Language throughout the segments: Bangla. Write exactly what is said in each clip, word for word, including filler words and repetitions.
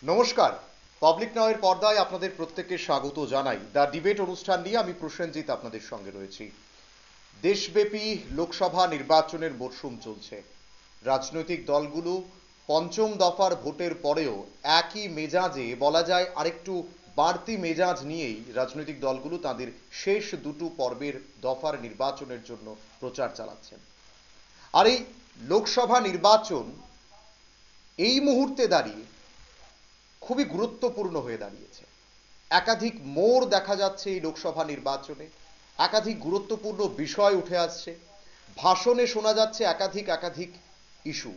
নমস্কার। পাবলিক নাওয়ের পর্দায় আপনাদের প্রত্যেককে স্বাগত জানাই। দ্য ডিবেট অনুষ্ঠান নিয়ে আমি প্রসেনজিৎ আপনাদের সঙ্গে রয়েছি। দেশব্যাপী লোকসভা নির্বাচনের মরশুম চলছে। রাজনৈতিক দলগুলো পঞ্চম দফার ভোটের পরেও একই মেজাজে, বলা যায় আরেকটু বাড়তি মেজাজ নিয়েই রাজনৈতিক দলগুলো তাদের শেষ দুটো পর্বের দফার নির্বাচনের জন্য প্রচার চালাচ্ছেন। আর এই লোকসভা নির্বাচন এই মুহূর্তে দাঁড়িয়ে খুবই গুরুত্বপূর্ণ হয়ে দাঁড়িয়েছে। একাধিক মোড় দেখা যাচ্ছে এই লোকসভা নির্বাচনে, একাধিক গুরুত্বপূর্ণ বিষয় উঠে আসছে, ভাষণে শোনা যাচ্ছে একাধিক একাধিক ইস্যু।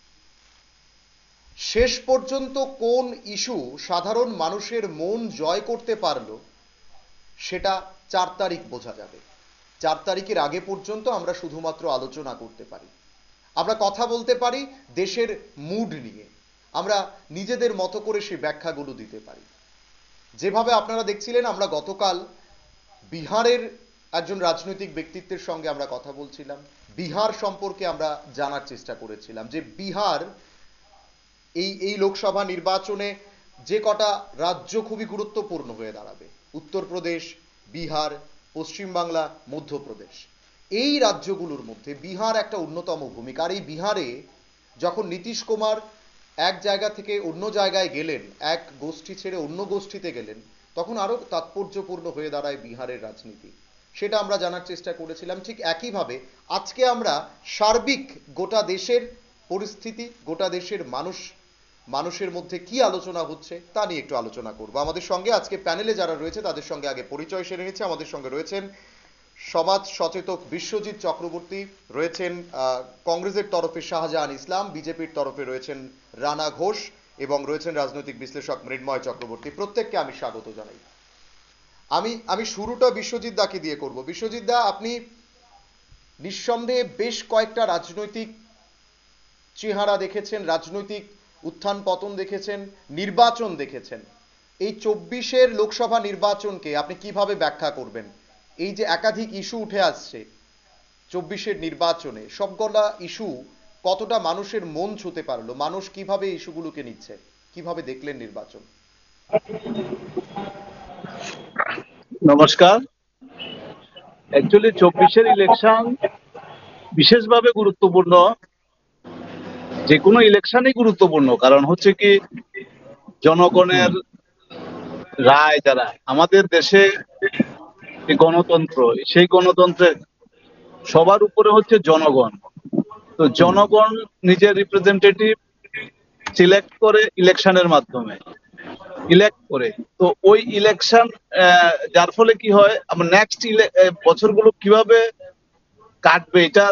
শেষ পর্যন্ত কোন ইস্যু সাধারণ মানুষের মন জয় করতে পারলো সেটা চার তারিখ বোঝা যাবে। চার তারিখের আগে পর্যন্ত আমরা শুধুমাত্র আলোচনা করতে পারি, আমরা কথা বলতে পারি দেশের মুড নিয়ে, আমরা নিজেদের মতো করে সেই ব্যাখ্যাগুলো দিতে পারি। যেভাবে আপনারা দেখছিলেন, আমরা গতকাল বিহারের একজন রাজনৈতিক ব্যক্তিত্বের সঙ্গে আমরা কথা বলছিলাম, বিহার সম্পর্কে আমরা জানার চেষ্টা করেছিলাম যে বিহার এই এই লোকসভা নির্বাচনে যে কটা রাজ্য খুবই গুরুত্বপূর্ণ হয়ে দাঁড়াবে, উত্তরপ্রদেশ, বিহার, পশ্চিমবাংলা, মধ্যপ্রদেশ, এই রাজ্যগুলোর মধ্যে বিহার একটা অন্যতম ভূমিকা। আর এই বিহারে যখন নীতিশ কুমার এক জায়গা থেকে অন্য জায়গায় গেলেন, এক গোষ্ঠী ছেড়ে অন্য গোষ্ঠীতে গেলেন, তখন আরো তাৎপর্যপূর্ণ হয়ে দাঁড়ায় বিহারের রাজনীতি। সেটা আমরা জানার চেষ্টা করেছিলাম। ঠিক একইভাবে আজকে আমরা সার্বিক গোটা দেশের পরিস্থিতি, গোটা দেশের মানুষ মানুষের মধ্যে কি আলোচনা হচ্ছে তা নিয়ে একটু আলোচনা করব। আমাদের সঙ্গে আজকে প্যানেলে যারা রয়েছে তাদের সঙ্গে আগে পরিচয় সেরে নিচ্ছে। আমাদের সঙ্গে রয়েছেন সমাজ সচেতক বিশ্বজিৎ চক্রবর্তী, রয়েছেন কংগ্রেসের তরফে শাহজাহান ইসলাম, বিজেপির তরফে রয়েছেন রানা ঘোষ এবং রয়েছেন রাজনৈতিক বিশ্লেষক মৃন্ময় চক্রবর্তী। প্রত্যেককে আমি স্বাগত জানাই। আমি আমি শুরুটা বিশ্বজিৎ দাকে দিয়ে করব। বিশ্বজিৎ দা, আপনি নিঃসন্দেহে বেশ কয়েকটা রাজনৈতিক চেহারা দেখেছেন, রাজনৈতিক উত্থান পতন দেখেছেন, নির্বাচন দেখেছেন। এই চব্বিশের লোকসভা নির্বাচনকে আপনি কিভাবে ব্যাখ্যা করবেন? এই যে একাধিক ইস্যু উঠে আসছে চব্বিশের নির্বাচনে, সবগুলা ইস্যু কতটা মানুষের মন ছুঁতে পারলো? মানুষ কিভাবে ইস্যুগুলোকে নিচ্ছে? কিভাবে দেখলেন নির্বাচন? নমস্কার। অ্যাকচুয়ালি চব্বিশের ইলেকশন বিশেষভাবে গুরুত্বপূর্ণ। যে কোনো ইলেকশনই গুরুত্বপূর্ণ, কারণ হচ্ছে কি জনগণের রায় দ্বারা আমাদের দেশে গণতন্ত্র, সেই গণতন্ত্রের সবার উপরে হচ্ছে জনগণ। তো জনগণ নিজের রিপ্রেজেন্টেটিভ সিলেক্ট করে ইলেকশনের মাধ্যমে ইলেক্ট করে। তো ওই ইলেকশন যার ফলে কি হয়, আমার নেক্সট বছরগুলো কিভাবে কাটবে এটা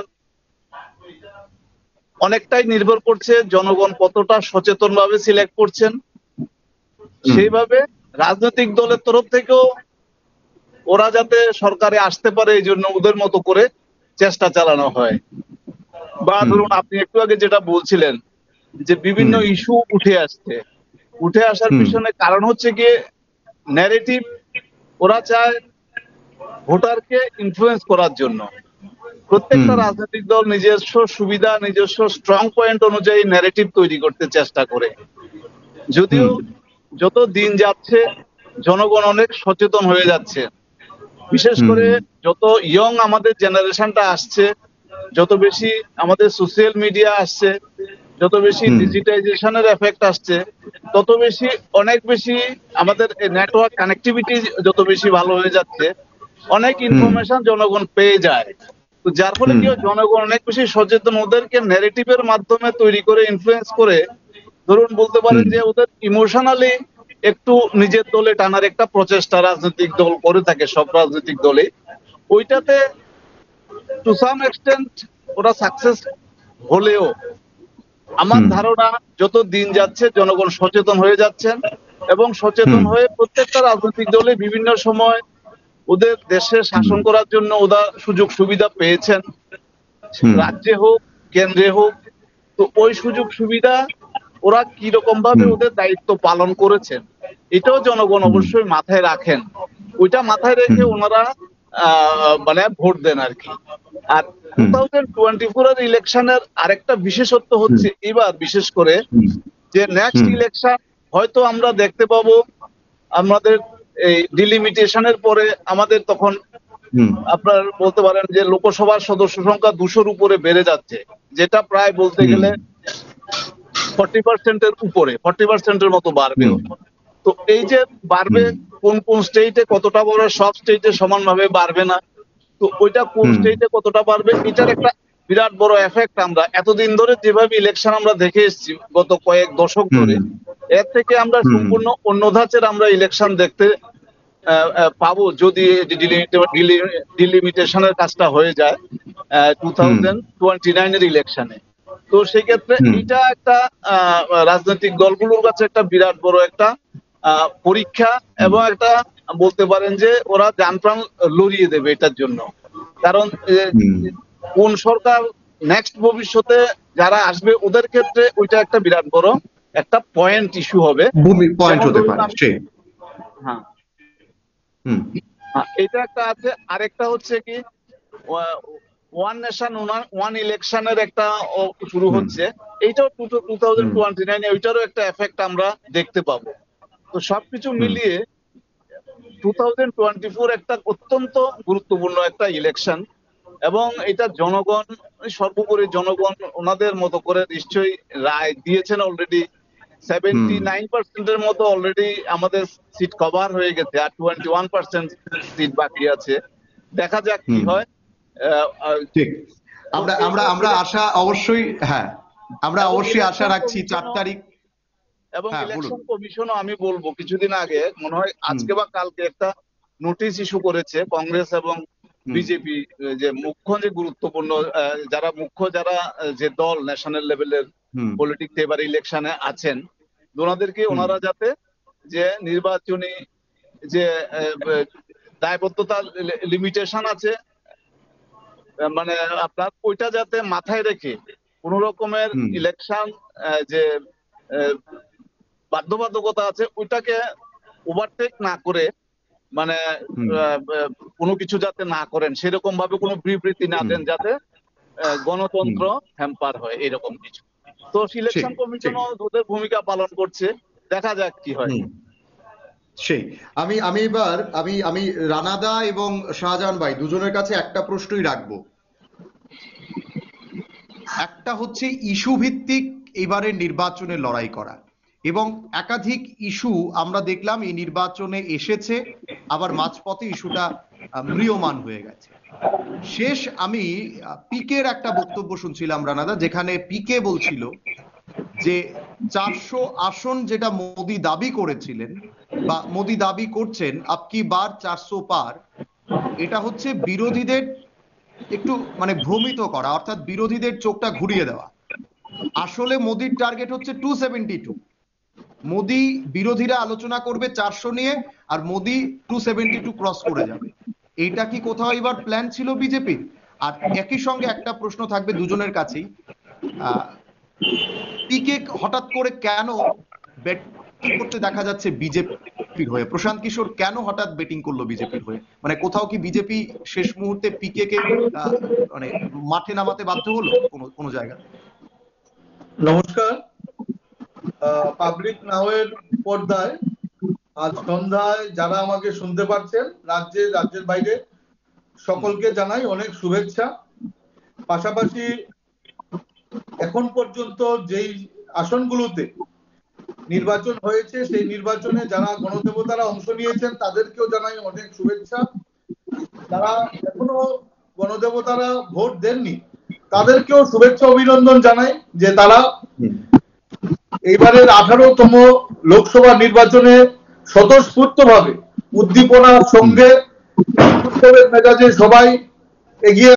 অনেকটাই নির্ভর করছে জনগণ কতটা সচেতন ভাবে সিলেক্ট করছেন। সেইভাবে রাজনৈতিক দলের তরফ থেকেও ওরা যাতে সরকারে আসতে পারে এই জন্য ওদের মতো করে চেষ্টা চালানো হয়। বা ধরুন আপনি একটু আগে যেটা বলছিলেন যে বিভিন্ন ইস্যু উঠে আসছে, উঠে আসার পিছনে কারণ হচ্ছে গিয়ে ন্যারেটিভ। ওরা চায় ভোটারকে ইনফ্লুয়েন্স করার জন্য। প্রত্যেকটা রাজনৈতিক দল নিজস্ব সুবিধা, নিজস্ব স্ট্রং পয়েন্ট অনুযায়ী ন্যারেটিভ তৈরি করতে চেষ্টা করে। যদিও যত দিন যাচ্ছে জনগণ অনেক সচেতন হয়ে যাচ্ছে, বিশেষ করে যত ইয়ং আমাদের জেনারেশনটা আসছে, যত বেশি আমাদের সোশ্যাল মিডিয়া আসছে, যত বেশি ডিজিটাইজেশনের এফেক্ট আসছে, তত বেশি অনেক বেশি আমাদের নেটওয়ার্ক কানেক্টিভিটি যত বেশি ভালো হয়ে যাচ্ছে, অনেক ইনফরমেশন জনগণ পেয়ে যায়। তো যার ফলে কি জনগণ অনেক বেশি সচেতন, ওদেরকে ন্যারেটিভের মাধ্যমে তৈরি করে ইনফ্লুয়েন্স করে, ধরুন বলতে পারেন যে ওদের ইমোশনালি একটু নিজের দলে টানার একটা প্রচেষ্টা রাজনৈতিক দল করে থাকে, সব রাজনৈতিক দলে। ওইটাতে টু সাম এক্সটেন্ট ওরা সাকসেস হলেও আমার ধারণা যত দিন যাচ্ছে জনগণ সচেতন হয়ে যাচ্ছেন, এবং সচেতন হয়ে প্রত্যেকটা রাজনৈতিক দলে বিভিন্ন সময় ওদের দেশে শাসন করার জন্য ওরা সুযোগ সুবিধা পেয়েছেন, রাজ্যে হোক কেন্দ্রে হোক। তো ওই সুযোগ সুবিধা ওরা কি রকম ভাবে ওদের দায়িত্ব পালন করেছেন এটাও জনগণ অবশ্যই মাথায় রাখেন। ওইটা মাথায় রেখে ওনারা আহ মানে ভোট দেন আর কি। আর টু থাউজেন্ড টোয়েন্টি ফোর এর ইলেকশনের আরেকটা বিশেষত্ব হচ্ছে এবার বিশেষ করে যে নেক্সট ইলেকশন হয়তো আমরা দেখতে পাবো আমাদের এই ডিলিমিটেশনের পরে আমাদের তখন আপনার বলতে পারেন যে লোকসভার সদস্য সংখ্যা দুশোর উপরে বেড়ে যাচ্ছে, যেটা প্রায় বলতে গেলে ফর্টি পার্সেন্টের উপরে, ফর্টি পার্সেন্টের মতো বাড়বে। তো এই যে বাড়বে, কোন কোন স্টেটে কতটা বড়, সব স্টেটে সমানভাবে বাড়বে না, তো ওইটা কোন স্টেটে কতটা বাড়বে, এটার একটা বিরাট বড় এফেক্ট আমরা এতদিন ধরে যেভাবে ইলেকশন আমরা দেখে এসেছি গত কয়েক দশক ধরে, এর থেকে আমরা সম্পূর্ণ অন্য ধাঁচের আমরা ইলেকশন দেখতে পাবো যদি ডিলিমিটেশনের কাজটা হয়ে যায় টু থাউজেন্ড টোয়েন্টি নাইন এর ইলেকশনে। তো সেই ক্ষেত্রে এটা একটা রাজনৈতিক দলগুলোর কাছে একটা বিরাট বড় একটা পরীক্ষা এবং একটা বলতে পারেন যে ওরা জান প্রাণ লড়িয়ে দেবে এটার জন্য। কারণ কোন সরকার নেক্সট ভবিষ্যতে যারা আসবে ওদের ক্ষেত্রে ওইটা একটা বিরাট বড় একটা পয়েন্ট ইস্যু হবে, পয়েন্ট হতে পারে। হ্যাঁ, এটা একটা আছে। আরেকটা হচ্ছে কি ওয়ান নেশন ওয়ান ইলেকশনের একটা শুরু হচ্ছে, এইটাও টু থাউজেন্ড টোয়েন্টি নাইনে ওইটারও একটা এফেক্ট আমরা দেখতে পাবো। তো সবকিছু মিলিয়ে টু থাউজেন্ড টোয়েন্টি ফোর একটা অত্যন্ত গুরুত্বপূর্ণ একটা ইলেকশন এবং এটা জনগণ, সর্বোপরি জনগণ ওনাদের মতো করে নিশ্চয়ই রায় দিয়েছেন অলরেডি। সেভেন্টি নাইন পার্সেন্টের মতো অলরেডি আমাদের সিট কভার হয়ে গেছে, আর টোয়েন্টি ওয়ান পার্সেন্ট সিট বাকি আছে। দেখা যাক কি হয়। ঠিক, আমরা আমরা আমরা আশা অবশ্যই, হ্যাঁ আমরা অবশ্যই আশা রাখছি চার তারিখ। এবং ইলেকশন কমিশনও আমি বলবো কিছুদিন আগে মনে হয় আজকে বা কালকে একটা নোটিশ ইস্যু করেছে কংগ্রেস এবং বিজেপি, যে মুখ্য যে গুরুত্বপূর্ণ যারা মুখ্য যারা যে দল ন্যাশনাল লেভেলের পলিটিক্স এবার ইলেকশনে আছেন, ওনাদেরকে ওনারা যাতে যে নির্বাচনী যে দায়বদ্ধতা লিমিটেশন আছে মানে আপনার ওইটা যাতে মাথায় রেখে কোন রকমের ইলেকশন যে বাধ্যবাধকতা আছে ওইটাকে ওভারটেক না করে, মানে কোনো কিছু যাতে না করেন, সেরকম ভাবে কোনো বিবৃতি না দেন যাতে গণতন্ত্র হ্যাম্পার হয় এরকম কিছু। তো ইলেকশন কমিশনও ওদের ভূমিকা পালন করছে, দেখা যাক কি হয়। সেই আমি আমি এবার আমি আমি রানাদা এবং শাহজাহান ভাই দুজনের কাছে একটা প্রশ্নই রাখবো। একটা হচ্ছে ইস্যু ভিত্তিক এবারের নির্বাচনে লড়াই করা, এবং একাধিক ইস্যু আমরা দেখলাম এই নির্বাচনে এসেছে, আবার মাঝপথে ইস্যুটা ম্রিয়মান হয়ে গেছে। শেষ আমি পিকের একটা বক্তব্য শুনছিলাম রানাদা, যেখানে পিকে বলছিল যে চারশো আসন যেটা মোদি দাবি করেছিলেন বা মোদি দাবি করছেন আপকি বার চারশো পার, এটা হচ্ছে বিরোধীদের একটু মানে ভ্রমিত করা, অর্থাৎ বিরোধীদের চোখটা ঘুরিয়ে দেওয়া। আসলে মোদির টার্গেট হচ্ছে টু সেভেন্টি টু। মোদি, বিরোধীরা আলোচনা করবে চারশো নিয়ে আর Modi two seventy two cross করে যাবে। এইটা কি কোথাও এবার প্ল্যান ছিল বিজেপির? আর একই সঙ্গে একটা প্রশ্ন থাকবে দুজনের কাছেই, আহ পিকে হঠাৎ করে কেন ব্যাটিং করতে দেখা যাচ্ছে বিজেপির হয়ে? প্রশান্ত কিশোর কেন হঠাৎ ব্যাটিং করলো বিজেপির হয়ে? মানে কোথাও কি বিজেপি শেষ মুহূর্তে পিকে কে মানে মাঠে নামাতে বাধ্য হলো কোনো কোনো জায়গায়? নমস্কার, পাবলিক নাও এর পর্দায় আজ সন্ধ্যায় যারা আমাকে শুনতে পাচ্ছেন রাজ্যে রাজ্যের বাইরে সকলকে জানাই অনেক শুভেচ্ছা। পাশাপাশি এখন পর্যন্ত যেই আসনগুলোতে নির্বাচন হয়েছে সেই নির্বাচনে যারা গণদেবতারা অংশ নিয়েছেন তাদেরকেও জানাই অনেক শুভেচ্ছা। যারা এখনো গণদেবতারা ভোট দেননি তাদেরকেও শুভেচ্ছা অভিনন্দন জানাই যে তারা এইবারের আঠারোতম লোকসভা নির্বাচনে স্বতঃস্ফূর্তভাবে উদ্দীপনার সঙ্গে মেজাজে সবাই এগিয়ে।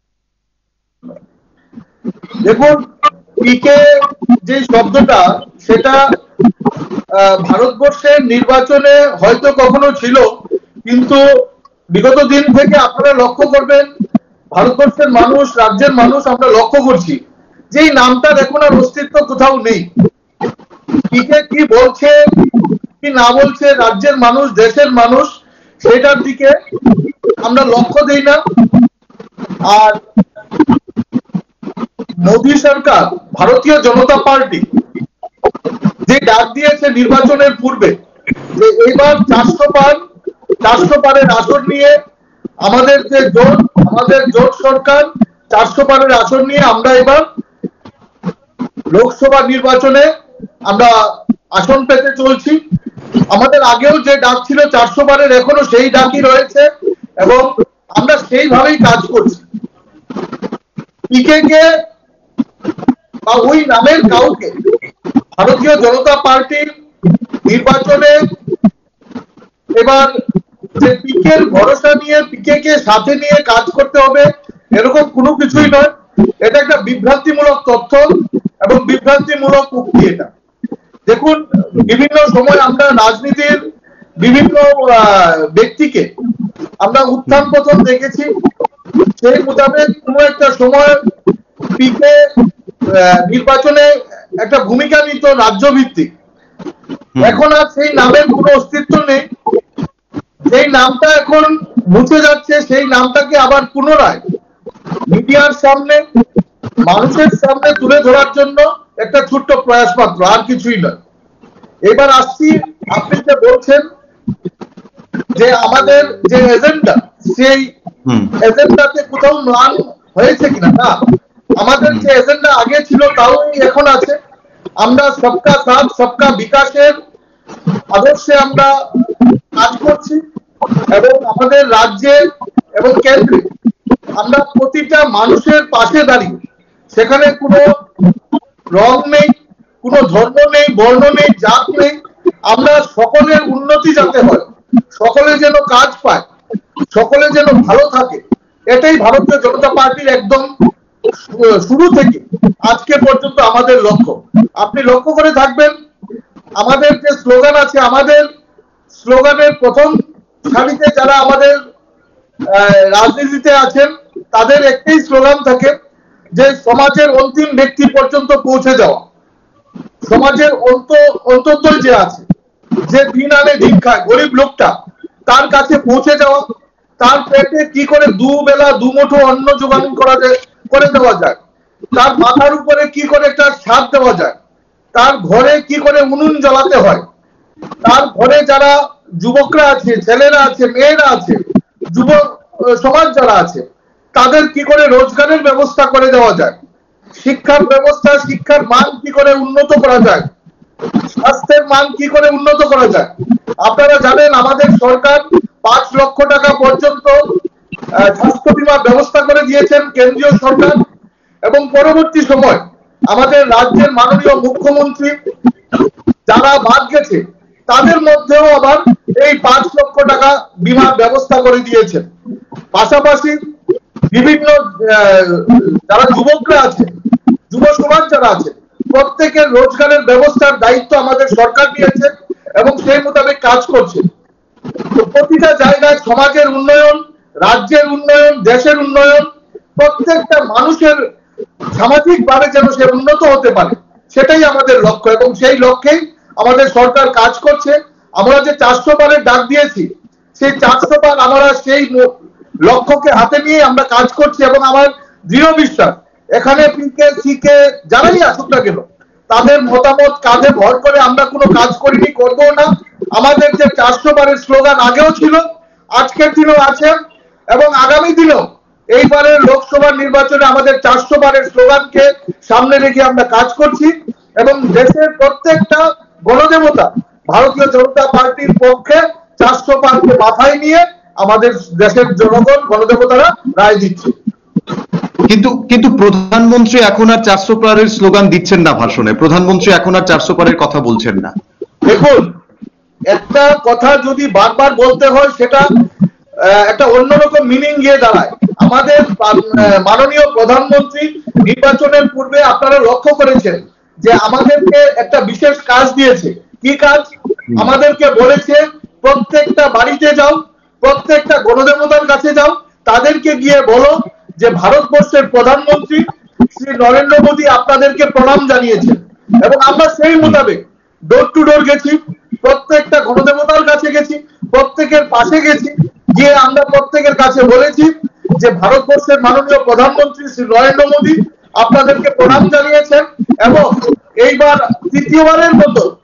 দেখুন, পিকে যে শব্দটা সেটা ভারতবর্ষের নির্বাচনে হয়তো কখনো ছিল, কিন্তু বিগত দিন থেকে আপনারা লক্ষ্য করবেন ভারতবর্ষের মানুষ, রাজ্যের মানুষ আমরা লক্ষ্য করছি যে এই নামটার এখন আর অস্তিত্ব কোথাও নেই। পিকে কি বলছে কি না বলছে রাজ্যের মানুষ, দেশের মানুষ, সেটার দিকে আমরা লক্ষ্য দেই না। আর মোদী সরকার, ভারতীয় জনতা পার্টি যে যে ডাক দিয়েছে নির্বাচনের পূর্বে যে এবার চারশো পার চারশো পারের আসন নিয়ে আমাদের যে জোট আমাদের জোট সরকার চারশো পারের আসন নিয়ে আমরা এবার লোকসভা নির্বাচনে আমরা আসন পেতে চলছি। আমাদের আগেও যে ডাক ছিল চারশো পারের এখনো সেই ডাকই রয়েছে এবং আমরা সেইভাবেই কাজ করছি। পিকে কে বা ওই নামের কাউকে ভারতীয় জনতা পার্টির নির্বাচনে এবার যে পিকের ভরসা নিয়ে পিকে কে সাথে নিয়ে কাজ করতে হবে এরকম কোনো কিছুই নয়। এটা একটা বিভ্রান্তিমূলক তথ্য এবং বিভ্রান্তিমূলক উক্তি। এটা দেখুন, বিভিন্ন সময় আমরা রাজনীতির বিভিন্ন ব্যক্তিকে আমরা উত্থান পতন দেখেছি, সেই মোতাবেক কোনো একটা সময় পিকে নির্বাচনে একটা ভূমিকা নিত রাজ্য ভিত্তিক। এখন আর সেই নামের কোনো অস্তিত্ব নেই, সেই নামটা এখন মুছে যাচ্ছে। সেই নামটাকে আবার পুনরায় মিডিয়ার সামনে মানুষের সামনে তুলে ধরার জন্য একটা ছোট্ট প্রয়াস মাত্র, আর কিছুই নয়। এবার আসছি, আপনি যে বলছেন যে আমাদের যে এজেন্ডা সেই এজেন্ডাতে কোথাও ম্লান হয়েছে কিনা, না, আমাদের যে এজেন্ডা আগে ছিল তাও এখন আছে। আমরা সবকা সাথ সবকা বিকাশের আদর্শে আমরা কাজ করছি এবং আমাদের রাজ্যে এবং কেন্দ্রে আমরা প্রতিটা মানুষের পাশে দাঁড়িয়ে, সেখানে কোনো রং নেই, কোনো ধর্ম নেই, বর্ণ নেই, জাত নেই, আমরা সকলের উন্নতি যাতে হয়, সকলে যেন কাজ পায়, সকলে যেন ভালো থাকে, এটাই ভারতীয় জনতা পার্টির একদম শুরু থেকে আজকে পর্যন্ত আমাদের লক্ষ্য। আপনি লক্ষ্য করে থাকবেন আমাদের যে স্লোগান আছে, আমাদের স্লোগানের প্রথম সারিতে যারা আমাদের রাজনীতিতে আছেন তাদের একটাই স্লোগান থাকে যে সমাজের অন্তিম ব্যক্তি পর্যন্ত পৌঁছে যাওয়া। সমাজের অন্ত অন্তর্দয় যে আছে, যে দিন আনে দিন খায়, গরিব লোকটা, তার কাছে পৌঁছে যাওয়া, তার পেটে কি করে দুবেলা দুমুঠো অন্ন যোগান করা যায় করে দেওয়া যায়, তার মাথার উপরে কি করে একটা ছাদ দেওয়া যায়, তার ঘরে কি করে উনুন জ্বালাতে হয়, তার ঘরে যারা যুবকরা আছে, ছেলেরা আছে, মেয়েরা আছে, যুব সমাজ যারা আছে, তাদের কি করে রোজগারের ব্যবস্থা করে দেওয়া যায়, শিক্ষার ব্যবস্থা, শিক্ষার মান কি করে উন্নত করা যায়, স্বাস্থ্যের মান কি করে উন্নত করা যায়। আপনারা জানেন আমাদের সরকার পাঁচ লক্ষ টাকা পর্যন্ত স্বাস্থ্য বীমার ব্যবস্থা করে দিয়েছেন কেন্দ্রীয় সরকার, এবং পরবর্তী সময় আমাদের রাজ্যের মাননীয় মুখ্যমন্ত্রী যারা বাদ গেছে তাদের মধ্যেও আবার এই পাঁচ লক্ষ টাকা বীমার ব্যবস্থা করে দিয়েছেন। পাশাপাশি বিভিন্ন যারা যুবকরা আছে, যুব সমাজ যারা আছে, প্রত্যেকের রোজগারের ব্যবস্থার দায়িত্ব আমাদের সরকার নিয়েছে এবং সেই মোতাবেক কাজ করছে। তো প্রতিটা জায়গায় সমাজের উন্নয়ন, রাজ্যের উন্নয়ন, দেশের উন্নয়ন, প্রত্যেকটা মানুষের সামাজিকভাবে যেন সে উন্নত হতে পারে, সেটাই আমাদের লক্ষ্য এবং সেই লক্ষ্যেই আমাদের সরকার কাজ করছে। আমরা যে চারশো পারের ডাক দিয়েছি, সেই চারশো পার আমরা সেই লক্ষ্যকে হাতে নিয়ে আমরা কাজ করছি এবং আমার দৃঢ় বিশ্বাস এখানে পিকে সিকে যারাই আসুক না কেন তাদের মতামত কাঁধে ভর করে আমরা কোনো কাজ করিনি, করবো না। আমাদের যে চারশো পারের স্লোগান আগেও ছিল, আজকের দিনেও আছে এবং আগামী দিনেও এইবারের লোকসভা নির্বাচনে আমাদের চারশো পারের স্লোগানকে সামনে রেখে আমরা কাজ করছি এবং দেশের প্রত্যেকটা গণদেবতা ভারতীয় জনতা পার্টির পক্ষে চারশো পারকে মাথায় নিয়ে আমাদের দেশের জনগণ গণদেবতারা রায় দিচ্ছে। কিন্তু কিন্তু প্রধানমন্ত্রী এখন আর চারশো পারের স্লোগান দিচ্ছেন না ভাষণে, প্রধানমন্ত্রী এখন আর চারশো পারের কথা বলছেন না। দেখুন, একটা কথা যদি বারবার বলতে হয় সেটা একটা অন্যরকম মিনিং গিয়ে দাঁড়ায়। আমাদের মাননীয় প্রধানমন্ত্রী নির্বাচনের পূর্বে আপনারা লক্ষ্য করেছেন যে আমাদেরকে একটা বিশেষ কাজ দিয়েছে। কি কাজ? আমাদেরকে বলেছে প্রত্যেকটা বাড়িতে যাও, প্রত্যেকটা গণদেবতার কাছে যাও, তাদেরকে গিয়ে বলো যে ভারতবর্ষের প্রধানমন্ত্রী শ্রী নরেন্দ্র মোদী আপনাদেরকে প্রণাম জানিয়েছেন। এবং আমরা সেই মোতাবেক ডোর টু ডোর গেছি, প্রত্যেকটা গণদেবতার কাছে গেছি, প্রত্যেকের পাশে গেছি, গিয়ে আমরা প্রত্যেকের কাছে বলেছি যে ভারতবর্ষের মাননীয় প্রধানমন্ত্রী শ্রী নরেন্দ্র মোদী আপনাদেরকে প্রণাম জানিয়েছেন এবং এইবার তৃতীয়বারের মতো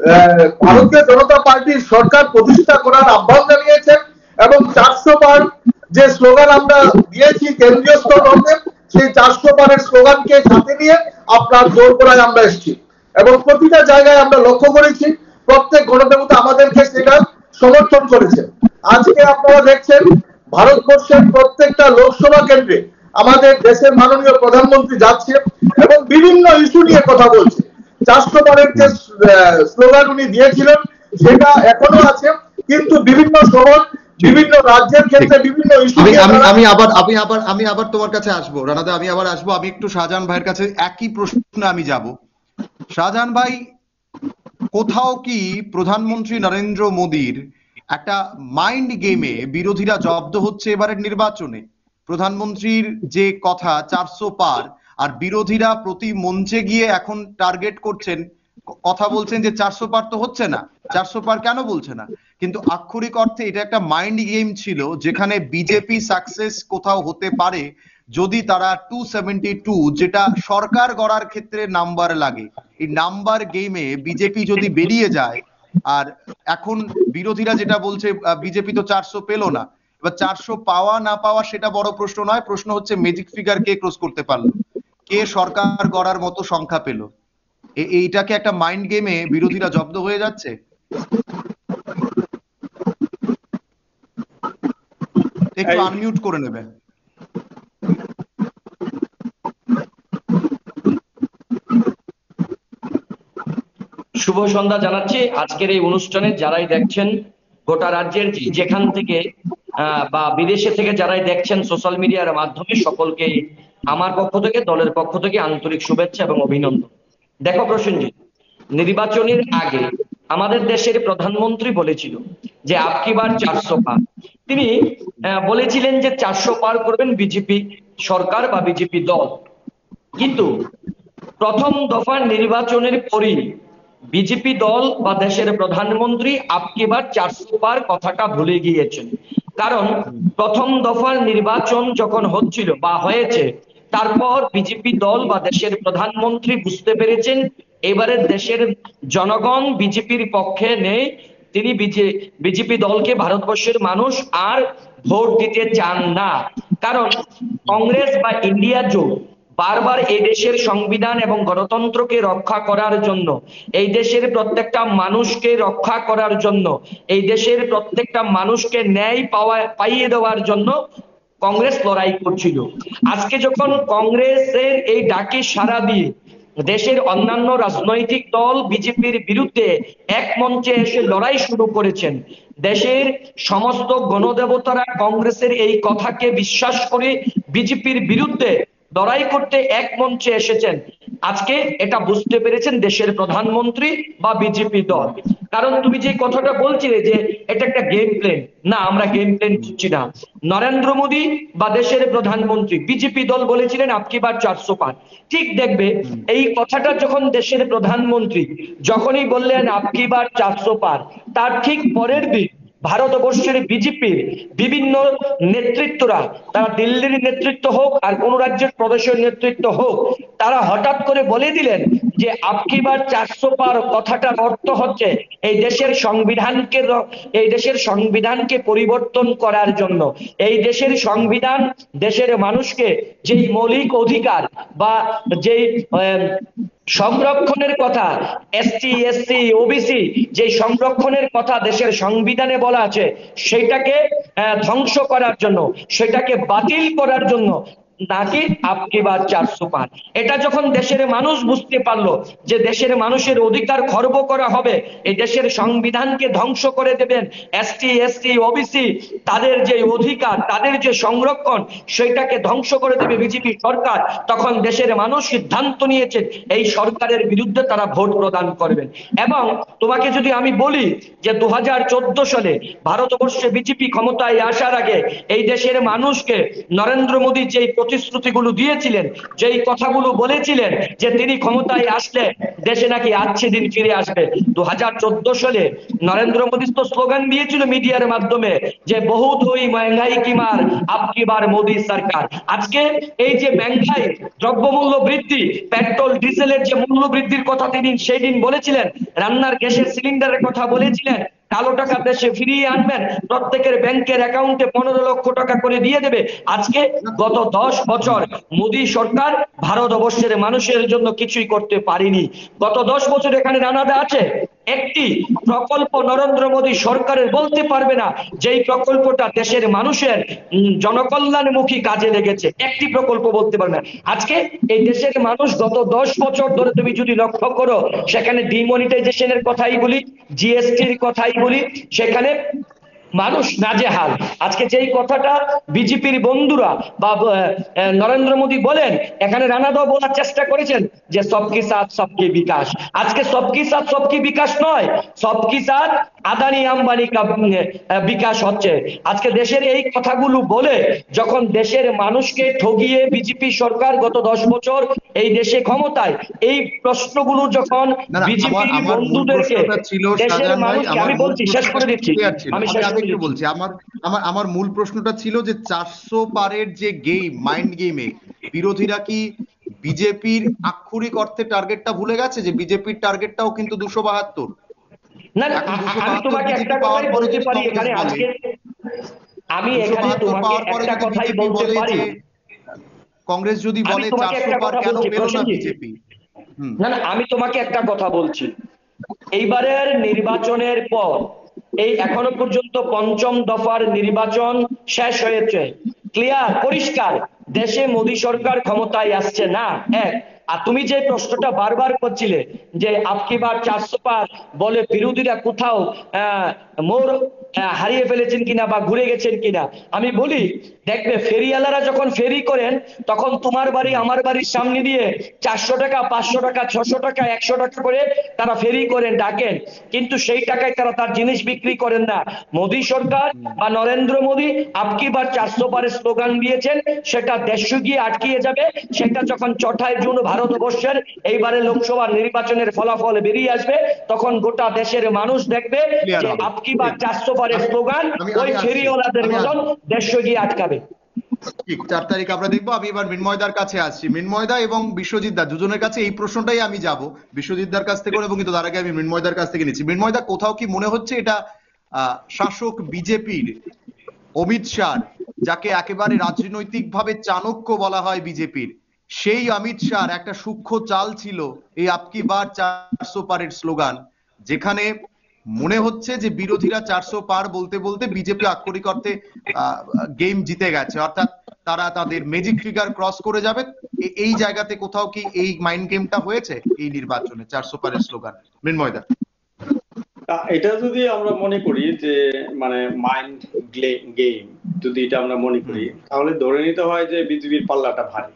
ভারতীয় জনতা পার্টির সরকার প্রতিষ্ঠা করার আহ্বান জানিয়েছেন এবং চারশো পার যে স্লোগান আমরা দিয়েছি কেন্দ্রীয় স্তর হতে, সেই চারশো পারের স্লোগানকে সাথে নিয়ে আপনার দোরগোড়ায় আমরা এসেছি এবং প্রতিটা জায়গায় আমরা লক্ষ্য করেছি প্রত্যেক গণদেবতা আমাদেরকে সেটা সমর্থন করেছে। আজকে আপনারা দেখছেন ভারতবর্ষের প্রত্যেকটা লোকসভা কেন্দ্রে আমাদের দেশের মাননীয় প্রধানমন্ত্রী যাচ্ছে এবং বিভিন্ন ইস্যু নিয়ে কথা বলছে। চারশো পারের যে স্লোগান উনি দিয়েছিলেন সেটা এখনো আছে, কিন্তু বিভিন্ন শহর বিভিন্ন রাজ্যের ক্ষেত্রে বিভিন্ন ইস্যু আমি আমি আমি আবার আমি আবার আমি আবার তোমার কাছে আসবো রানাদা, আমি আবার আসবো। আমি একটু শাহজাহান ভাইয়ের কাছে একই প্রশ্নে আমি যাব। শাহজাহান ভাই, কোথাও কি প্রধানমন্ত্রী নরেন্দ্র মোদীর একটা মাইন্ড গেমে বিরোধীরা জব্দ হচ্ছে এবারের নির্বাচনে? প্রধানমন্ত্রীর যে কথা চারশো পার, আর বিরোধীরা প্রতি মঞ্চে গিয়ে এখন টার্গেট করছেন, কথা বলছেন যে চারশো পার তো হচ্ছে না, চারশো পার কেন বলছে না, কিন্তু আক্ষরিক অর্থে এটা একটা মাইন্ড গেম ছিল যেখানে বিজেপি সাকসেস কোথাও হতে পারে যদি তারা টু সেভেন্টি টু, যেটা সরকার গড়ার ক্ষেত্রে নাম্বার লাগে, এই নাম্বার গেমে বিজেপি যদি বেরিয়ে যায়। আর এখন বিরোধীরা যেটা বলছে বিজেপি তো চারশো পেল না, এবার চারশো পাওয়া না পাওয়া সেটা বড় প্রশ্ন নয়, প্রশ্ন হচ্ছে ম্যাজিক ফিগার কে ক্রস করতে পারলো, কে সরকার গড়ার মতো সংখ্যা পেল। এইটাকে একটা মাইন্ড গেমে বিরোধীরা জব্দ হয়ে যাচ্ছে। একটু আনমিউট করে নেবে। শুভ সন্ধ্যা জানাচ্ছি আজকের এই অনুষ্ঠানে যারাই দেখছেন গোটা রাজ্যের যেখান থেকে বা বিদেশে থেকে যারাই দেখছেন সোশ্যাল মিডিয়ার মাধ্যমে, সকলকে আমার পক্ষ থেকে দলের পক্ষ থেকে আন্তরিক শুভেচ্ছা এবং অভিনন্দন। দেখো প্রসেনজিৎ, নির্বাচনের আগে আমাদের দেশের প্রধানমন্ত্রী বলেছিল যে আপকি বার চারশো পার। তিনি বলেছিলেন যে চারশো পার করবেন বিজেপি সরকার বা বিজেপি দল, কিন্তু প্রথম দফার নির্বাচনের পরই বিজেপি দল বা দেশের প্রধানমন্ত্রী আপকি বার চারশো পার কথাটা ভুলে গিয়েছেন। কারণ প্রথম দফার নির্বাচন যখন হচ্ছিল বা হয়েছে, তারপর বিজেপি দল বা দেশের প্রধানমন্ত্রী বুঝতে পেরেছেন এবারে দেশের জনগণ বিজেপির পক্ষে নেই, তিনি বিজেপি দলকে ভারতবর্ষের মানুষ আর ভোট দিতে চান না। কারণ কংগ্রেস বা ইন্ডিয়া জোট বারবার এই দেশের সংবিধান এবং গণতন্ত্রকে রক্ষা করার জন্য, এই দেশের প্রত্যেকটা মানুষকে রক্ষা করার জন্য, এই দেশের প্রত্যেকটা মানুষকে ন্যায় পাওয়া পাইয়ে দেওয়ার জন্য কংগ্রেস লড়াই করছিল। আজকে যখন কংগ্রেসের এই ডাকে সাড়া দিয়ে দেশের অন্যান্য রাজনৈতিক দল বিজেপির বিরুদ্ধে এক মঞ্চে এসে লড়াই শুরু করেছেন, দেশের সমস্ত গণদেবতারা কংগ্রেসের এই কথাকে বিশ্বাস করে বিজেপির বিরুদ্ধে লড়াই করতে এক মঞ্চে এসেছেন। আজকে এটা বুঝতে পেরেছেন দেশের প্রধানমন্ত্রী বা বিজেপি দল। কারণ তুমি যে কথাটা বলছিলে যে এটা একটা গেম প্ল্যান, না, আমরা গেম প্ল্যান করছি না। নরেন্দ্র মোদী বা দেশের প্রধানমন্ত্রী, বিজেপি দল বলেছিলেন আপকি বার চারশো পার। ঠিক দেখবে এই কথাটা যখন দেশের প্রধানমন্ত্রী যখনই বললেন আপকি বার চারশো পার, তার ঠিক পরের দিন ভারতবর্ষের বিজেপির বিভিন্ন নেতৃত্বরা, তারা দিল্লির নেতৃত্ব হোক আর কোন রাজ্যের প্রদেশের নেতৃত্ব হোক, তারা হঠাৎ করে বলে দিলেন যে আপকি বার চারশো পার কথাটার অর্থ হচ্ছে এই দেশের সংবিধানকে এই দেশের সংবিধানকে পরিবর্তন করার জন্য, এই দেশের সংবিধান দেশের মানুষকে যেই মৌলিক অধিকার বা যেই সংরক্ষণের কথা, এসটি এসসি ওবিসি যে সংরক্ষণের কথা দেশের সংবিধানে বলা আছে, সেটাকে ধ্বংস করার জন্য, সেটাকে বাতিল করার জন্য নাকি আপকি বার চারশো পার। এটা যখন দেশের মানুষ বুঝতে পারলো যে দেশের মানুষের অধিকার খর্ব করা হবে, এই দেশের সংবিধানকে ধ্বংস করে দেবেন, এসটি এসসি ওবিসি তাদের যে অধিকার, তাদের যে সংরক্ষণ, সেটাকে ধ্বংস করে দেবে বিজেপি সরকার, তখন দেশের মানুষ সিদ্ধান্ত নিয়েছে এই সরকারের বিরুদ্ধে তারা ভোট প্রদান করবেন। এবং তোমাকে যদি আমি বলি যে দু হাজার চোদ্দ সালে ভারতবর্ষে বিজেপি ক্ষমতায় আসার আগে এই দেশের মানুষকে নরেন্দ্র মোদী যে প্রতিশ্রুতিগুলো দিয়েছিলেন, যেই কথাগুলো বলেছিলেন যে তিনি ক্ষমতায় আসলে দেশে নাকি আচ্ছা দিন ফিরে আসবে। দু হাজার চোদ্দ সালে নরেন্দ্র মোদী তো স্লোগান দিয়েছিল মিডিয়ার মাধ্যমে যে বহুত হই মহঙ্গাই কি মার আপকি বার মোদী সরকার। আজকে এই যে মহঙ্গাই, দ্রব্যমূল্য বৃদ্ধি, পেট্রোল ডিজেলের যে মূল্য বৃদ্ধির কথা তিনি সেই দিন বলেছিলেন, রান্নার গ্যাসের সিলিন্ডারের কথা বলেছিলেন, কালো টাকা দেশে ফিরিয়ে আনবেন, প্রত্যেকের ব্যাংকের অ্যাকাউন্টে পনেরো লক্ষ টাকা করে দিয়ে দেবে। আজকে গত দশ বছর মোদী সরকার ভারতবর্ষের মানুষের জন্য কিছুই করতে পারেনি। গত দশ বছর এখানে রানাদা আছে, একটি প্রকল্প নরেন্দ্র মোদী সরকারের বলতে পারবে না যেই প্রকল্পটা দেশের মানুষের জনকল্যাণমুখী কাজে লেগেছে, একটি প্রকল্প বলতে পারবে না। আজকে এই দেশের মানুষ গত দশ বছর ধরে তুমি যদি লক্ষ্য করো, সেখানে ডিমনিটাইজেশনের কথাই বলি, জিএসটির কথাই বলি, সেখানে মানুষ নাজেহাল। আজকে যেই কথাটা বিজেপির বন্ধুরা বা নরেন্দ্র মোদী বলেন, এখানে রানাদাও বলার চেষ্টা করেছেন যে সবকি সাথ সবকি বিকাশ। আজকে সবকি সাথ সবকি বিকাশ নয়, সবকি সাথ আদানি আম্বানি কা বিকাশ হচ্ছে। আজকে দেশের এই কথাগুলো বলে যখন দেশের মানুষকে ঠগিয়ে বিজেপি সরকার গত দশ বছর এই দেশে ক্ষমতায়, এই প্রশ্নগুলো যখন বিজেপির বন্ধুদেরকে দেশের মানুষকে, আমি বলছি শেষ করে দিচ্ছি, আমি শেষ আমি একটু বলছি, আমার আমার আমার মূল প্রশ্নটা ছিল যে চারশো পারের যে গেম, মাইন্ড গেমে বিরোধীরা কি বিজেপির আক্ষরিক অর্থে টার্গেটটা ভুলে গেছে যে বিজেপির টার্গেটটাও কিন্তু দুশো বাহাত্তর? না না, আমি তোমাকে একটা কথাই বলতে পারি এখানে আজকে, আমি এখানে তোমাকে একটা কথাই বলতে পারি, কংগ্রেস যদি বলে চারশো পার কেন পেল না বিজেপি? না না, আমি তোমাকে একটা কথা বলছি, এইবারের নির্বাচনের পর এই এখনো পর্যন্ত পঞ্চম দফার নির্বাচন শেষ হয়েছে, ক্লিয়ার পরিষ্কার, দেশে মোদী সরকার ক্ষমতায় আসছে না। এক, আর তুমি যে প্রশ্নটা বারবার করছিলে যে আপকি বার চারশো পার বলে বিরোধীরা কোথাও আহ মোর হারিয়ে ফেলেছেন কিনা বা ঘুরে গেছেন কিনা, আমি বলি দেখবে ফেরিওয়ালারা যখন ফেরি করেন তখন তোমার বাড়ি আমার বাড়ির সামনে দিয়ে চারশো টাকা পাঁচশো টাকা ছশো টাকা একশো টাকা করে তারা ফেরি করেন, ডাকেন, কিন্তু সেই টাকায় তারা তার জিনিস বিক্রি করেন না। মোদী সরকার বা নরেন্দ্র মোদী আপকি বার চারশো পারের স্লোগান দিয়েছেন, সেটা দেড়শো গিয়ে আটকিয়ে যাবে। সেটা যখন চৌঠা জুন ভারতবর্ষের এইবারে লোকসভা নির্বাচনের ফলাফল বেরিয়ে আসবে, তখন গোটা দেশের মানুষ দেখবে যে আপকি বার চারশো পারের স্লোগান ওই ফেরিওয়ালাদের মতন দেড়শো গিয়ে আটকাবে। ঠিক, চার তারিখ আমরা দেখবো। আমি এবার মৃন্ময়দার কাছে আসছি। মৃন্ময়দা এবং বিশ্বজিৎ দা দুজনের কাছে এই প্রশ্নটাই আমি যাব, বিশ্বজিৎ দার কাছ থেকে এবং কিন্তু তার আগে আমি মৃন্ময়দার কাছ থেকে নিচ্ছি। মৃন্ময়দা, কোথাও কি মনে হচ্ছে এটা আহ শাসক বিজেপির অমিত শাহ, যাকে একেবারে রাজনৈতিকভাবে চাণক্য বলা হয় বিজেপির, সেই অমিত শাহর একটা সূক্ষ্ম চাল ছিল এই আপকি বার চারশো পারের স্লোগান, যেখানে মনে হচ্ছে যে বিরোধীরা চারশো পার বলতে বলতে বিজেপি আক্ষরিক অর্থে গেম জিতে গেছে, অর্থাৎ তারা তাদের ম্যাজিক ফিগার ক্রস করে যাবে। এই জায়গাতে কোথাও কি এই মাইন্ড গেমটা হয়েছে এই নির্বাচনে চারশো পারের স্লোগান? মৃন্ময়দা, এটা যদি আমরা মনে করি যে মানে মাইন্ড গেম যদি এটা আমরা মনে করি, তাহলে ধরে নিতে হয় যে বিজেপির পাল্লাটা ভারী।